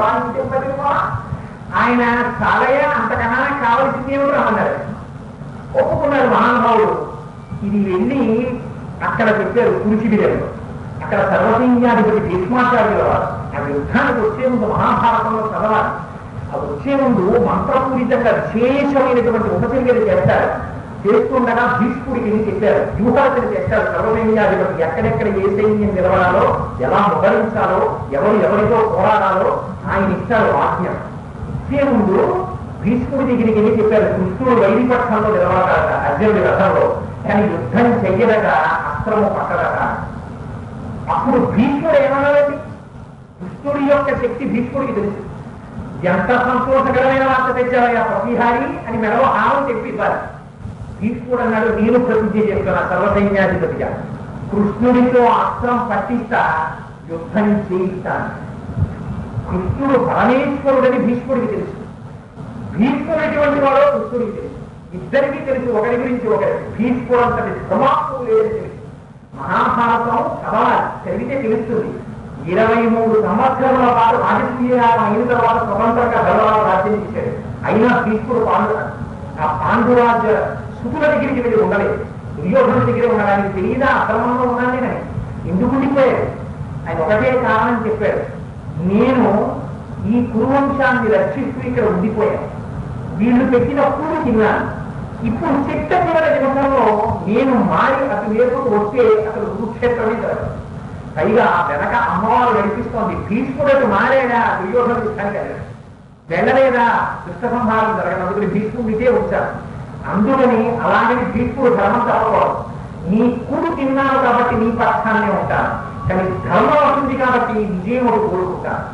ఆయన చాలయ్య, అంతకన్నా కావలసింది ఏమిటి రమ్మన్నాడు. ఒప్పుకున్నాడు మహానుభావుడు. ఇది వెళ్ళి అక్కడ చెప్పారు కురుచిబిలో, అక్కడ సర్వసైన్యాధిపతి భీష్మాచార్యుల వారు ఆ యుద్ధానికి వచ్చే ముందు మహాభారతంలో చదవాలి. అది వచ్చే ముందు మంత్రపూరితంగా విశేషమైనటువంటి ఉపచర్యలు చేస్తారు. చేస్తుండగా భీష్ముడికి చెప్పారు, వ్యూహాలను చేస్తారు. సర్వసైన్యాధిపతి ఎక్కడెక్కడ ఏ సైన్యం నిలబడాలో, ఎలా ముద్రించాలో, ఎవరితో పోరాడాలో ఆయన ఇస్తారు ఆజ్ఞ. ఇచ్చే ముందు భీష్ముడి దగ్గరికి వెళ్ళి చెప్పారు, కృష్ణుడు వైరిపక్షంలో నిలబడతాడట అర్జునుడి రథంలో, కానీ యుద్ధం చెయ్యదట, అస్త్రము పట్టదట. అప్పుడు భీష్ముడు ఏమన్నాడండి, కృష్ణుడి యొక్క శక్తి భీష్ముడికి తెలుసు. ఎంత సంతోషకరమైన వార్త తెచ్చావయ్యా ప్రతిహారి అని మెడవ హారం చెప్పివ్వాలి. భీష్ముడు అన్నాడు, నేను ప్రతిజ్ఞ చేస్తున్నా సర్వసైన్యాధిపతిగా, కృష్ణుడితో అస్త్రం పట్టిస్తా, యుద్ధం చేయిస్తాను. కృష్ణుడు పరమేశ్వరుడని భీష్ముడికి తెలుసు, భీష్ముడు ఎటువంటి వాడో కృష్ణుడికి తెలుసు. ఇద్దరికీ తెలుసు ఒకరి గురించి ఒకరి. భీష్ముడు అంతటి ధర్మాత్ముడు లేదని తెలుసు. మహాభారతం చదవాలి, చదివితే తెలుస్తుంది. 23 సంవత్సరాల పాటు రాజకీయాలు అయిన తర్వాత స్వతంత్రంగా ధర్మాలు రాజ్యం చేశాడు. అయినా భీష్ముడు ఆ పాండురాజ సుతుల దగ్గరికి వెళ్ళి ఉండలేదు, దుర్యోధను దగ్గరే ఉండడానికి తెలియదా అక్రమంలో ఉన్నాను నేను ఎందుకు ఉండిపోయాడు. ఆయన ఒకటే కారణం చెప్పాడు, నేను ఈ కురువంశాన్ని రక్షిస్తూ ఇక్కడ ఉండిపోయాను, వీళ్ళు పెట్టిన పూలు తిన్నాను, ఇప్పుడు చెట్ట చివర నిమిషంలో నేను మారి అటు వేపుకు వస్తే అసలు కురుక్షేత్రమే జరగదు. పైగా వెనక అమ్మవారు నడిపిస్తోంది. భీష్ముడు మారేడా దుర్యోధను యుద్ధానికి వెళ్ళలేదా, దుష్ట సంహారం జరగదు. అందుకని భీష్ముడికే వచ్చారు. అందుకని అలాగని భీష్ముడు ధర్మం తప్పకూడదు. నీ కూడు తిన్నాను కాబట్టి నీ పక్షాన్నే ఉంటాను, కానీ ధర్మం వస్తుంది కాబట్టి విజయం ఒకటి కోరుకుంటాను.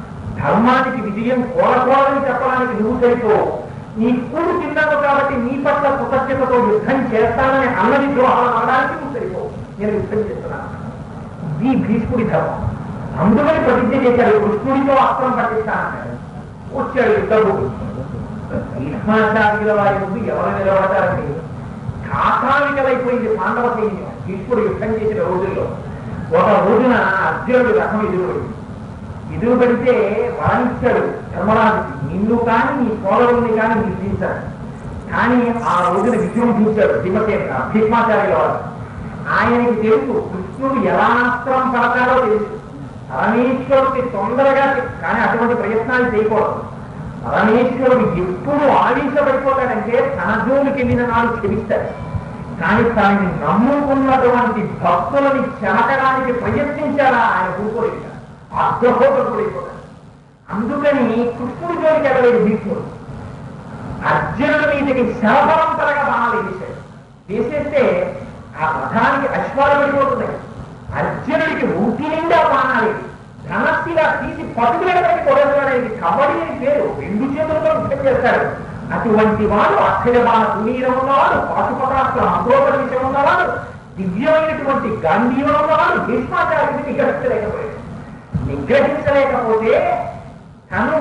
ధర్మానికి విజయం కోరకూడదని చెప్పడానికి నువ్వు సరిపో, నీ కూడు తిన్నావు కాబట్టి నీ పట్ల కృతజ్ఞతతో యుద్ధం చేస్తానని అన్నది ద్రోహాలు అనడానికి నువ్వు సరిపో, నేను యుద్ధం చేస్తున్నాను. ఇది భీష్ముడి ధర్మం. అందుకని ప్రతిజ్ఞ చేశాడు, కృష్ణుడితో అస్త్రం పట్టిస్తానన్నాడు. వచ్చాడు యుద్ధము. భీష్మాచార్యుల వారి ముందు ఎవరు నిలబడతారండి? కాకావికలైపోయింది పాండవ సైన్యం భీష్ముడు యుద్ధం చేసిన రోజుల్లో. ఒక రోజున అర్జునుడు రథం ఎదురు పెడితే వరణించాడు ధర్మరాజుకి, నిన్ను కానీ నీ సోదరుల్ని కానీ నిర్మించాడు. కానీ ఆ రోజున విజృంభించాడు భీష్మాచార్యుల వారు. ఆయనకి తెలుసు కృష్ణుడు ఎలా అస్త్రం పడతాడో తెలుసు. పరమేశ్వరుడికి తొందరగా, కానీ అటువంటి ప్రయత్నాలు చేయకూడదు. పరమేశ్వరుడు ఎప్పుడు ఆవేశపడిపోతాడంటే తన జోలికి వెళ్ళిన నాడు క్షమిస్తాడు. కానీ తనని నమ్ముకున్నటువంటి భక్తులని చెనకడానికి ప్రయత్నించారా ఆయన కూర్చోలేదు, అర్ధహోపడిపోతాడు. అందుకని కృష్ణుడి జోలికి వెళ్ళలేదు భీష్ముడు. అర్జునుడి మీదకి శరపరంపరగా బాణాలు వేసేస్తే ఆ రథానికి అశ్వాలు పడిపోతున్నాయి. అర్జునుడికి ఊటి నిండా బాణాలు ధనస్సుగా తీసి పట్టుకునేటువంటి కొడవడానికి కబడ్డీ అని పేరు, 2 చేతులతో యుద్ధం చేస్తాడు. అటువంటి వాడు అక్షరబాణ సునీరం ఉన్నవాడు, పాశుపటాస్త్ర మంత్రోపదేశం ఉన్నవాడు, దివ్యమైనటువంటి గాంధీవం ఉన్నవాడు భీష్మాచార్యుడిని నిగ్రహించలేకపోతే తను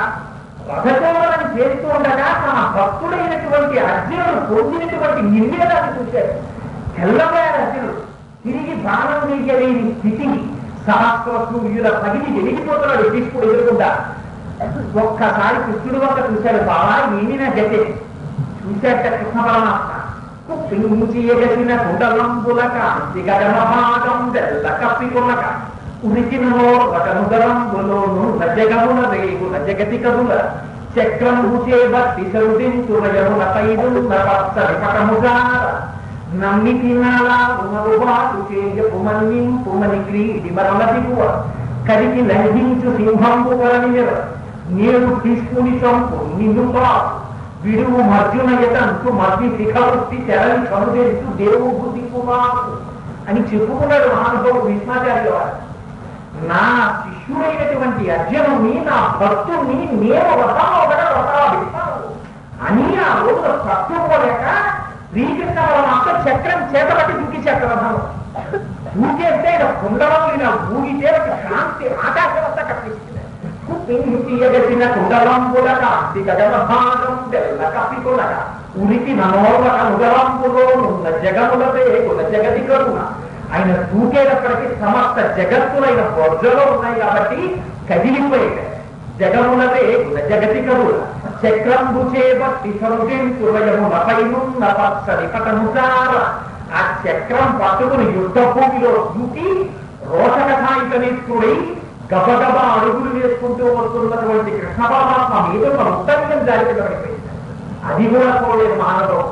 రథచోదనం చేస్తూ ఉండగా తన భక్తుడైనటువంటి అర్జునుడు పొందినటువంటి నిర్వేదాన్ని చూశాడు. తెల్లబోయాడు అర్జునుడు. తిరిగి బాణం వేయలేని స్థితిని సహస్ర సూర్యుల పగిలి వెలిగిపోతున్నాడు భీష్ముడు ఎదురుకుండా. ఒక్కసారి కృష్ణుడు వంక చూశాడు. బాబా ఏమినా గతే చూశాట కృష్ణ పరమాత్మ. కుప్పించి ఎగసిన కుండలంబులక దిగడమభాగం తెల్ల కప్పికొనక ఉరికినో రకముదరంబులోను రజగమున రేగుల జగతి కదుల చక్రము చేబట్టి సరుదించురయమున పైదున్న పచ్చని పటముగా నమ్మికి నాలా ఉమరుబాటు చేయపుమని పుమని క్రీడి మరల దిగువ కరికి లంఘించు సింహంబు వలని నేడు తీసుకుని చంపు నిన్నుగా విడువు మర్జునయతంతు మధ్య శిఖవృత్తి తెరలి కనుదేస్తూ దేవు బుద్ధి కుమారు అని చెప్పుకున్నాడు మహానుభావుడు భీష్మాచార్యుల వారు. నా శిష్యుడైనటువంటి అర్జునుని, నా భక్తుని నేను వ్రతాభిస్తాను అని ఆ రోజున తట్టుకోలేక శ్రీకృష్ణ పరమాత్మ చక్రం చేతబట్టి దూకించాడు రథంలో. దూకేస్తే ఇలా కుండలం ఇలా ఊగితే క్రాంతి ఆకాశమంతా కప్పిస్తుంది. తీయగసిన కుండలంబుల కాంతి గగనభాగం తెల్ల కప్పికొనక ఉనికి నమోదక నుగలంబులోనున్న జగములపై కుల జగతి కరుణ. ఆయన దూకేటప్పటికీ సమస్త జగత్తులైన బొజ్జలో ఉన్నాయి కాబట్టి కదిలిపోయాయి. జగములపై కుల జగతి కరుణ చక్రంబు చేపట్టి సరుజములపైనున్న పచ్చని పటముచార. ఆ చక్రం పట్టుకుని యుద్ధ భూమిలో దూకి రోషకసాయితనేత్రుడై గబగబా అడుగులు వేసుకుంటూ వస్తున్నటువంటి కృష్ణ పరమాత్మ మీద మన ఉత్తరం జాగ్రత్త పడిపోయింది. అది కూడా చూడలేదు మానవుడు.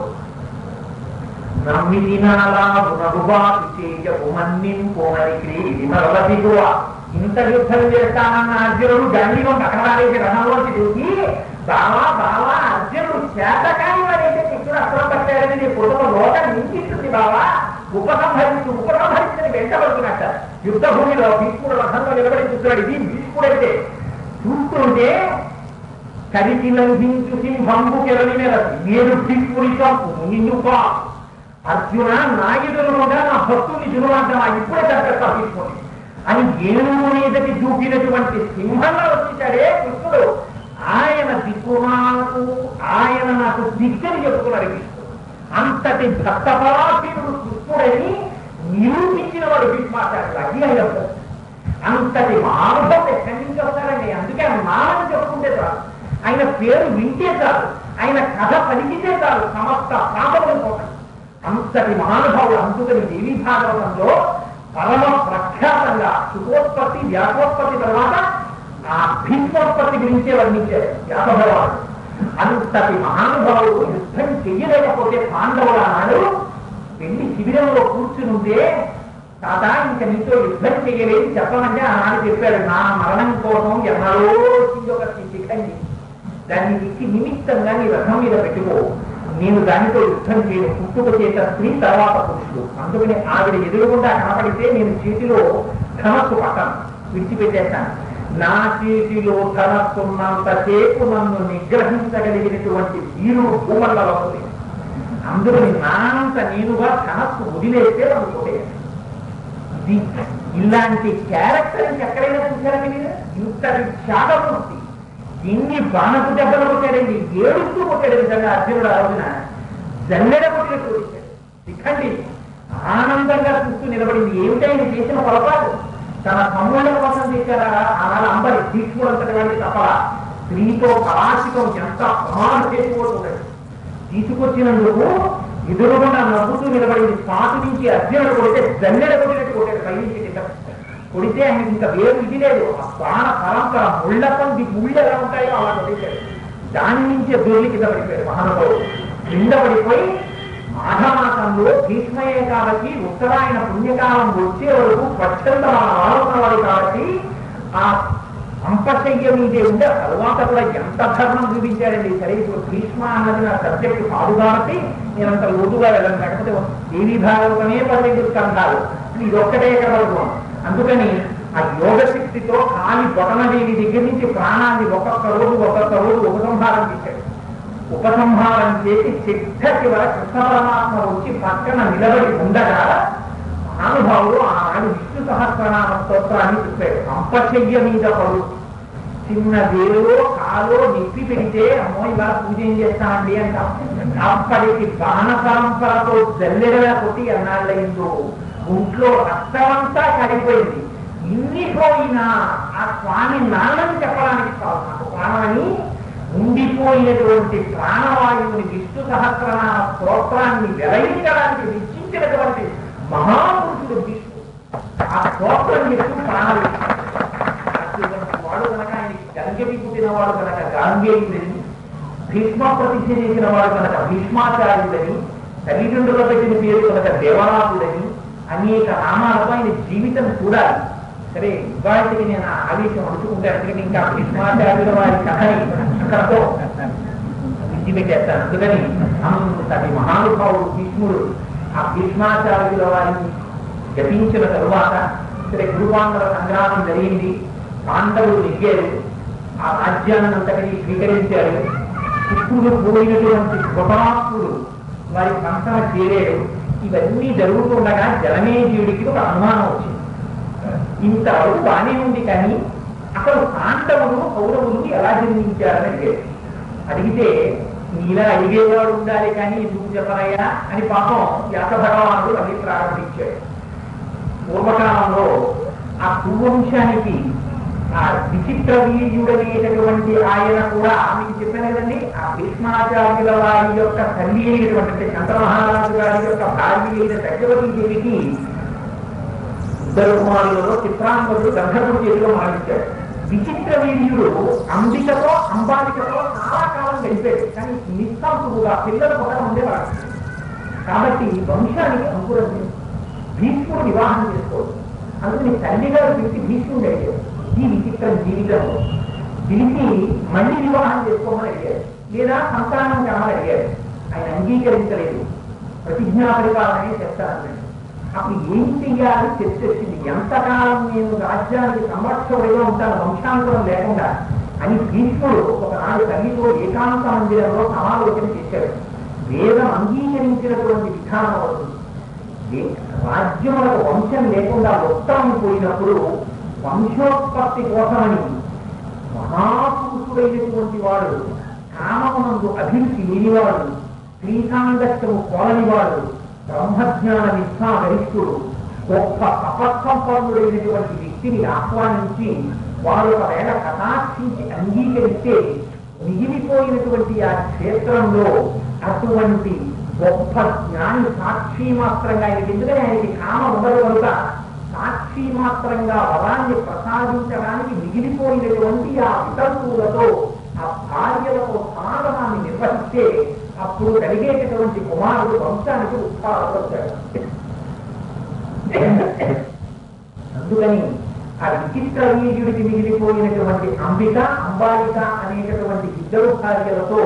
నమ్మి ఇంత యుద్ధం చేస్తానన్న అర్జునుడు గండిగొండ అక్కడ వాడేసి రథంలోకి దూకి బావా బావా అర్జునుడు చేతకాని వాడైతే కృష్ణుడు అస్త్రం పట్టాడని నీ కుటుంబ లోకం నిందిస్తుంది బావా, ఉపసంహరించని వెంటబడుతున్నట్ట. యుద్ధ భూమిలో భీష్ముడు రథంలో నిలబడి చూస్తున్నాడు. ఇది భీష్ముడైతే చూస్తుంటే కరికి లంఘించు సింహంబు కెరని మెరసి నేను భీష్ముడి చంపు నిన్నుకో అర్జున నాయుడులుగా నా భక్తుని జునువంటమా ఇప్పుడే చంపేస్తా భీష్ముడి అని ఏనుగు మీదకి దూకినటువంటి సింహంగా వచ్చేసాడే కృష్ణుడు. ఆయన దిక్కుమాకు, ఆయన నాకు దిక్కని చెప్పుకున్నాడు భీష్ముడు. అంతటి భక్తపరాధీనుడు కృష్ణుడని నిరూపించిన వాడు భీష్మాచార్యుడు. అది ఆయన అంతటి మానవుడు ఎక్కడి నుంచి వస్తారండి. అందుకే ఆయన నామని చెప్పుకుంటే చాలు, ఆయన పేరు వింటే చాలు, ఆయన కథ పలికితే చాలు, సమస్త పాపములు పోతాయి. అంతటి మహానుభావుడు. అందుకని దేవీ భాగవతంలో పరమ ప్రఖ్యాతంగా సుఖోత్పత్తి వ్యాసోత్పత్తి తర్వాత ఆ భీష్మోత్పత్తి గురించే వర్ణించారు వ్యాసభగవానుడు. అంతటి మహానుభావుడు యుద్ధం చెయ్యలేకపోతే పాండవుల నాడు వెళ్ళి శిబిరంలో కూర్చునుంటే తాత ఇంక నీతో యుద్ధం చెయ్యలేదు చెప్పమంటే ఆనాడు చెప్పాడు, నా మరణం కోసం ఎన్నడో ఒక శిఖండి దాన్ని ఇచ్చి నిమిత్తంగా నీ రథం మీద పెట్టుకో, నేను దానితో యుద్ధం చేయను. పుట్టుక చేత స్త్రీ తర్వాత పురుషుడు. అందుకని ఆవిడ ఎదురుగుండా కనపడితే నేను చేతిలో ధనస్సు పట్టాను, విడిచిపెట్టేస్తాను. నా చేతిలో ధనస్సున్నంతసేపు నన్ను నిగ్రహించగలిగినటువంటి వీరుడు భూమండలం ఉంది. అందుకని నానంత నేనుగా ధనస్సు వదిలేస్తే నన్ను కొట్టేయాలి. ఇది ఇలాంటి క్యారెక్టర్ ఎక్కడైనా చూశారండి మీరు? ఇంతటి త్యాగమూర్తి ఎన్ని బాణపు దెబ్బలు కొట్టాడండి, ఏడుస్తూ కొట్టాడు. నిజంగా అర్జునుడు ఆ రోజున జల్లెడ కొట్టినట్టు కొట్టాడు. ఇకండి ఆనందంగా చూస్తూ నిలబడింది. ఏమిటైనా చేసిన పొరపాటు తన తమ్ముళ్ళ కోసం చేశారా? ఆనాడు అంబరి భీష్ముడు అంతటి వాడికి తప్ప స్త్రీతో కళాశికం ఎంత ప్రమాణం చేసుకోవట్లేదు. తీసుకొచ్చినందుకు ఎదురుగుండా నవ్వుతూ నిలబడింది. పాటు నుంచి అర్జునుడు కొడితే జల్లెడ కొట్టినట్టు కొట్టాడు. పై నుంచి కింద కొడితే ఆయనకి ఇంకా వేరు ఇది లేదు. ఆ బాణ పరంపర ముళ్ళపంది ముళ్ళు ఎలా ఉంటాయో అలా కొట్టేశాడు. దాని నుంచి దొరికి కింద పడిపోయాడు మహానుభావుడు. కింద పడిపోయి మాఘమాసంలో భీష్మయే కాబట్టి ఉత్తరాయణ పుణ్యకాలం వచ్చే వరకు స్వచ్ఛంద వాడుతున్నవాడు కాబట్టి ఆ అంపశయ్య మీదే ఉండే తరువాత కూడా ఎంత ధర్మం చూపించాడండి. సరే ఇప్పుడు భీష్మ అన్నది నా సబ్జెక్ట్ కాదు కాబట్టి నేను అంత లోతుగా వెళ్ళను. కాకపోతే దేవీ భాగవతమే 12 స్కంధాలు, ఇది ఒక్కటే కలవడం. అందుకని ఆ యోగ శక్తితో కాలి బొటనదేవి దగ్గర నుంచి ప్రాణాన్ని ఒక్కొక్క రోజు ఉపసంహారం చేశాడు. ఉపసంహారం చేసి చిట్ట చివర కృష్ణ పరమాత్మ వచ్చి పక్కన నిలబడి ఉండగా మహానుభావుడు ఆనాడు విష్ణు సహస్రనామ స్తోత్రాన్ని చెప్పాడు. అంపశయ్య మీద పడు చిన్న వేలో కాలో నిప్పి పెడితే అమ్మో ఇలా పూజ ఏం చేస్తామండి అంటాం. అప్పటికి బాణ పరంపరతో జల్లెడలా కొట్టి అన్నాళ్ళయిందో ఒంట్లో రక్తమంతా కడిపోయింది. ఇన్ని పోయినా ఆ స్వామి నాన్నని చెప్పడానికి కాదు, నాకు ప్రాణమని ఉండిపోయినటువంటి ప్రాణవాయువుని విష్ణు సహస్రనామ స్తోత్రాన్ని వెలయించడానికి నిశ్చించినటువంటి మహాపురుషుడు విష్ణు. ఆ స్తోత్రం చేస్తూ ప్రాణాలు వాడు కనుక ఆయనకి గంగకి పుట్టిన వాడు కనుక గాంగేయుడని, భీష్మ ప్రతిష్ఠ చేసిన వాడు కనుక భీష్మాచార్యుడని, తల్లిదండ్రుల పెట్టిన పేరు కనుక దేవనాథుడని అనేక నామాలతో ఆయన జీవితం చూడాలి. సరే ఇవాళకి నేను ఆవేశం అనుకుంటే అందుకని ఇంకా భీష్మాచార్యుల వారి కథని అక్కడతో విడిచిపెట్టేస్తాను. అందుకని అంతటి మహానుభావుడు భీష్ముడు. ఆ భీష్మాచార్యుల వారిని జపించిన తరువాత సరే గురువాంగల సంగ్రామం జరిగింది. పాండవులు నెగ్గారు. ఆ రాజ్యాన్ని అంతటినీ స్వీకరించారు. పుట్టులు పోయినటువంటి కృపాత్ముడు వారి పంటన చేరాడు. ఇవన్నీ జరుగుతుండగా జలమేజయుడికి ఒక అనుమానం వచ్చింది. ఇంతవరకు బానే ఉంది కానీ అసలు పాండవులు కౌరవులు ఎలా జన్మించారని అడిగాడు. అడిగితే నీలా అడిగేవాడు ఉండాలి కానీ ఎందుకు చెప్పనయ్యా అని పాపం వ్యాస భగవానుడు అన్ని ప్రారంభించాడు. పూర్వకాలంలో ఆ కురువంశానికి ఆ విచిత్ర వీర్యుడనేటటువంటి ఆయన కూడా మీకు చెప్పాను కదండి, ఆ భీష్మాచార్యుల వారి యొక్క తల్లి అయినటువంటి శంకరమహారాజు గారి యొక్క భార్య అయిన సత్యవతీ దేవికి ఇద్దరు కుమారులలో చిత్రాంగదుడు గంధర్వుడు చేతిలో మరణించాడు. విచిత్ర వీర్యుడు అంబికతో అంబాలికతో చాలా కాలం గడిపాడు. కానీ నిస్సంతుడుగా పిల్లలు కూడా ఉండేవాడు. కాబట్టి వంశానికి అంకురం లేదు. భీష్ముడు వివాహం చేసుకోవచ్చు. అందుకని తల్లి గారు పిలిచి భీష్ముడు అడిగారు. ఈ విచిత్రం జీవితంలో పిలిచి మళ్ళీ వివాహం చేసుకోమని అడిగారు, లేదా సంతానం కామని అడిగారు. ఆయన అంగీకరించలేదు. ప్రతిజ్ఞా పరిపాలనే చేస్తానన్నాడు. అప్పుడు ఏం చెయ్యాలి చర్చ వచ్చింది. ఎంతకాలం నేను రాజ్యానికి సంరక్షకుడిగా ఉంటాను వంశాంతరం లేకుండా అని భీష్ముడు ఒకనాడు తల్లితో ఏకాంత మందిరంలో సమాలోచన చేశాడు. వేదం అంగీకరించినటువంటి విధానం అవుతుంది. రాజ్యములకు వంశం లేకుండా ఉత్తరం పోయినప్పుడు వంశోత్పత్తి కోసమని మహాపురుషుడైనటువంటి వాడు, కామమునందు అభిరుచి లేనివాడు, శ్రీసాంగత్యము కోరనివాడు, బ్రహ్మజ్ఞాన నిష్ఠా గరిష్ఠుడు, గొప్ప తపస్సంపన్నుడైనటువంటి వ్యక్తిని ఆహ్వానించి వారు ఒకవేళ కటాక్షించి అంగీకరిస్తే మిగిలిపోయినటువంటి ఆ క్షేత్రంలో అటువంటి గొప్ప జ్ఞాని సాక్షి మాత్రంగా ఆయనకి, ఎందుకంటే ఆయనకి కామ ఉండదు కనుక సాక్షి మాత్రంగా వరాన్ని ప్రసాదించడానికి మిగిలిపోయినటువంటి ఆ వితంతువులతో ఆ భార్యలతో సమాగమాన్ని నిర్వహిస్తే అప్పుడు కలిగేటటువంటి కుమారుడు వంశానికి ఉత్సాహపడతాడు. అందుకని ఆ విచిత్ర వీర్యుడికి మిగిలిపోయినటువంటి అంబిక అంబాలిక అనేటటువంటి ఇద్దరు భార్యలతో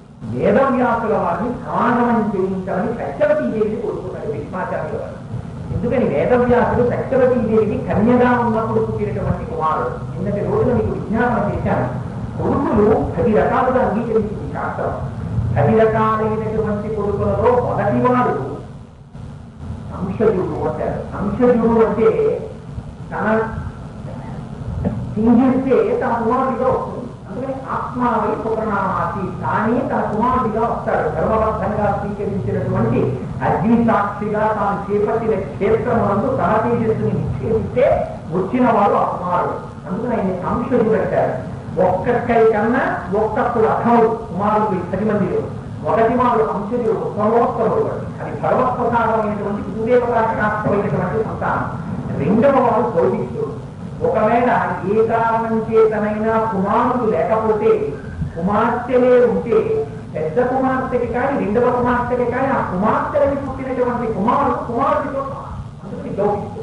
వేదవ్యాసుల వారిని సమాగమం చేయించాలని సత్యవతీ దేవిని కోరుకున్నాడు భీష్మాచార్యుల వారు. అందుకని వేదవ్యాసుడు సత్యవతీదేవికి కన్యగా ఉన్నప్పుడు పుట్టినటువంటి కుమారుడు. నిన్నటి రోజున మీకు విజ్ఞాపన చేశాను. కొడుకులు 10 రకాలుగా అంగీకరించింది శాస్త్రం. 10 రకాలైనటువంటి కొడుకులలో మొదటివాడు అంశజుడు అంటారు. అంశజుడు అంటే తన సింగిస్తే తన కుమారుడిగా వస్తుంది. అందుకని ఆత్మావై పుత్రనామాసి, తానే తన కుమారుడిగా వస్తాడు. ధర్మబద్ధంగా స్వీకరించినటువంటి అగ్ని సాక్షిగా తాను చేపట్టిన క్షేత్రమునందు తన తేజస్సుని నిక్షేపిస్తే వచ్చిన వాడు ఆ కుమారుడు. అందుకని ఆయన అంశజుడు అంటారు. ఒక్కరి కన్నా ఒక్కప్పుడు అధముడు కుమారుడు 10 మందిలో. మొదటి వాడు అంశజుడు సర్వోత్తముడు, అది భగవత్ప్రసాదమైనటువంటి గురుదేవతాక్షాత్మైనటువంటి సంతానం. రెండవ వాడు సౌభిక్షుడు. ఒకవేళ ఏ కారణం చేతనైనా కుమారుడు లేకపోతే, కుమార్తెలే ఉంటే పెద్ద కుమార్తెకి కానీ రెండవ కుమార్తెకి కానీ ఆ కుమార్తెలకి పుట్టినటువంటి కుమారుడితో అందుకని గౌరవిస్తూ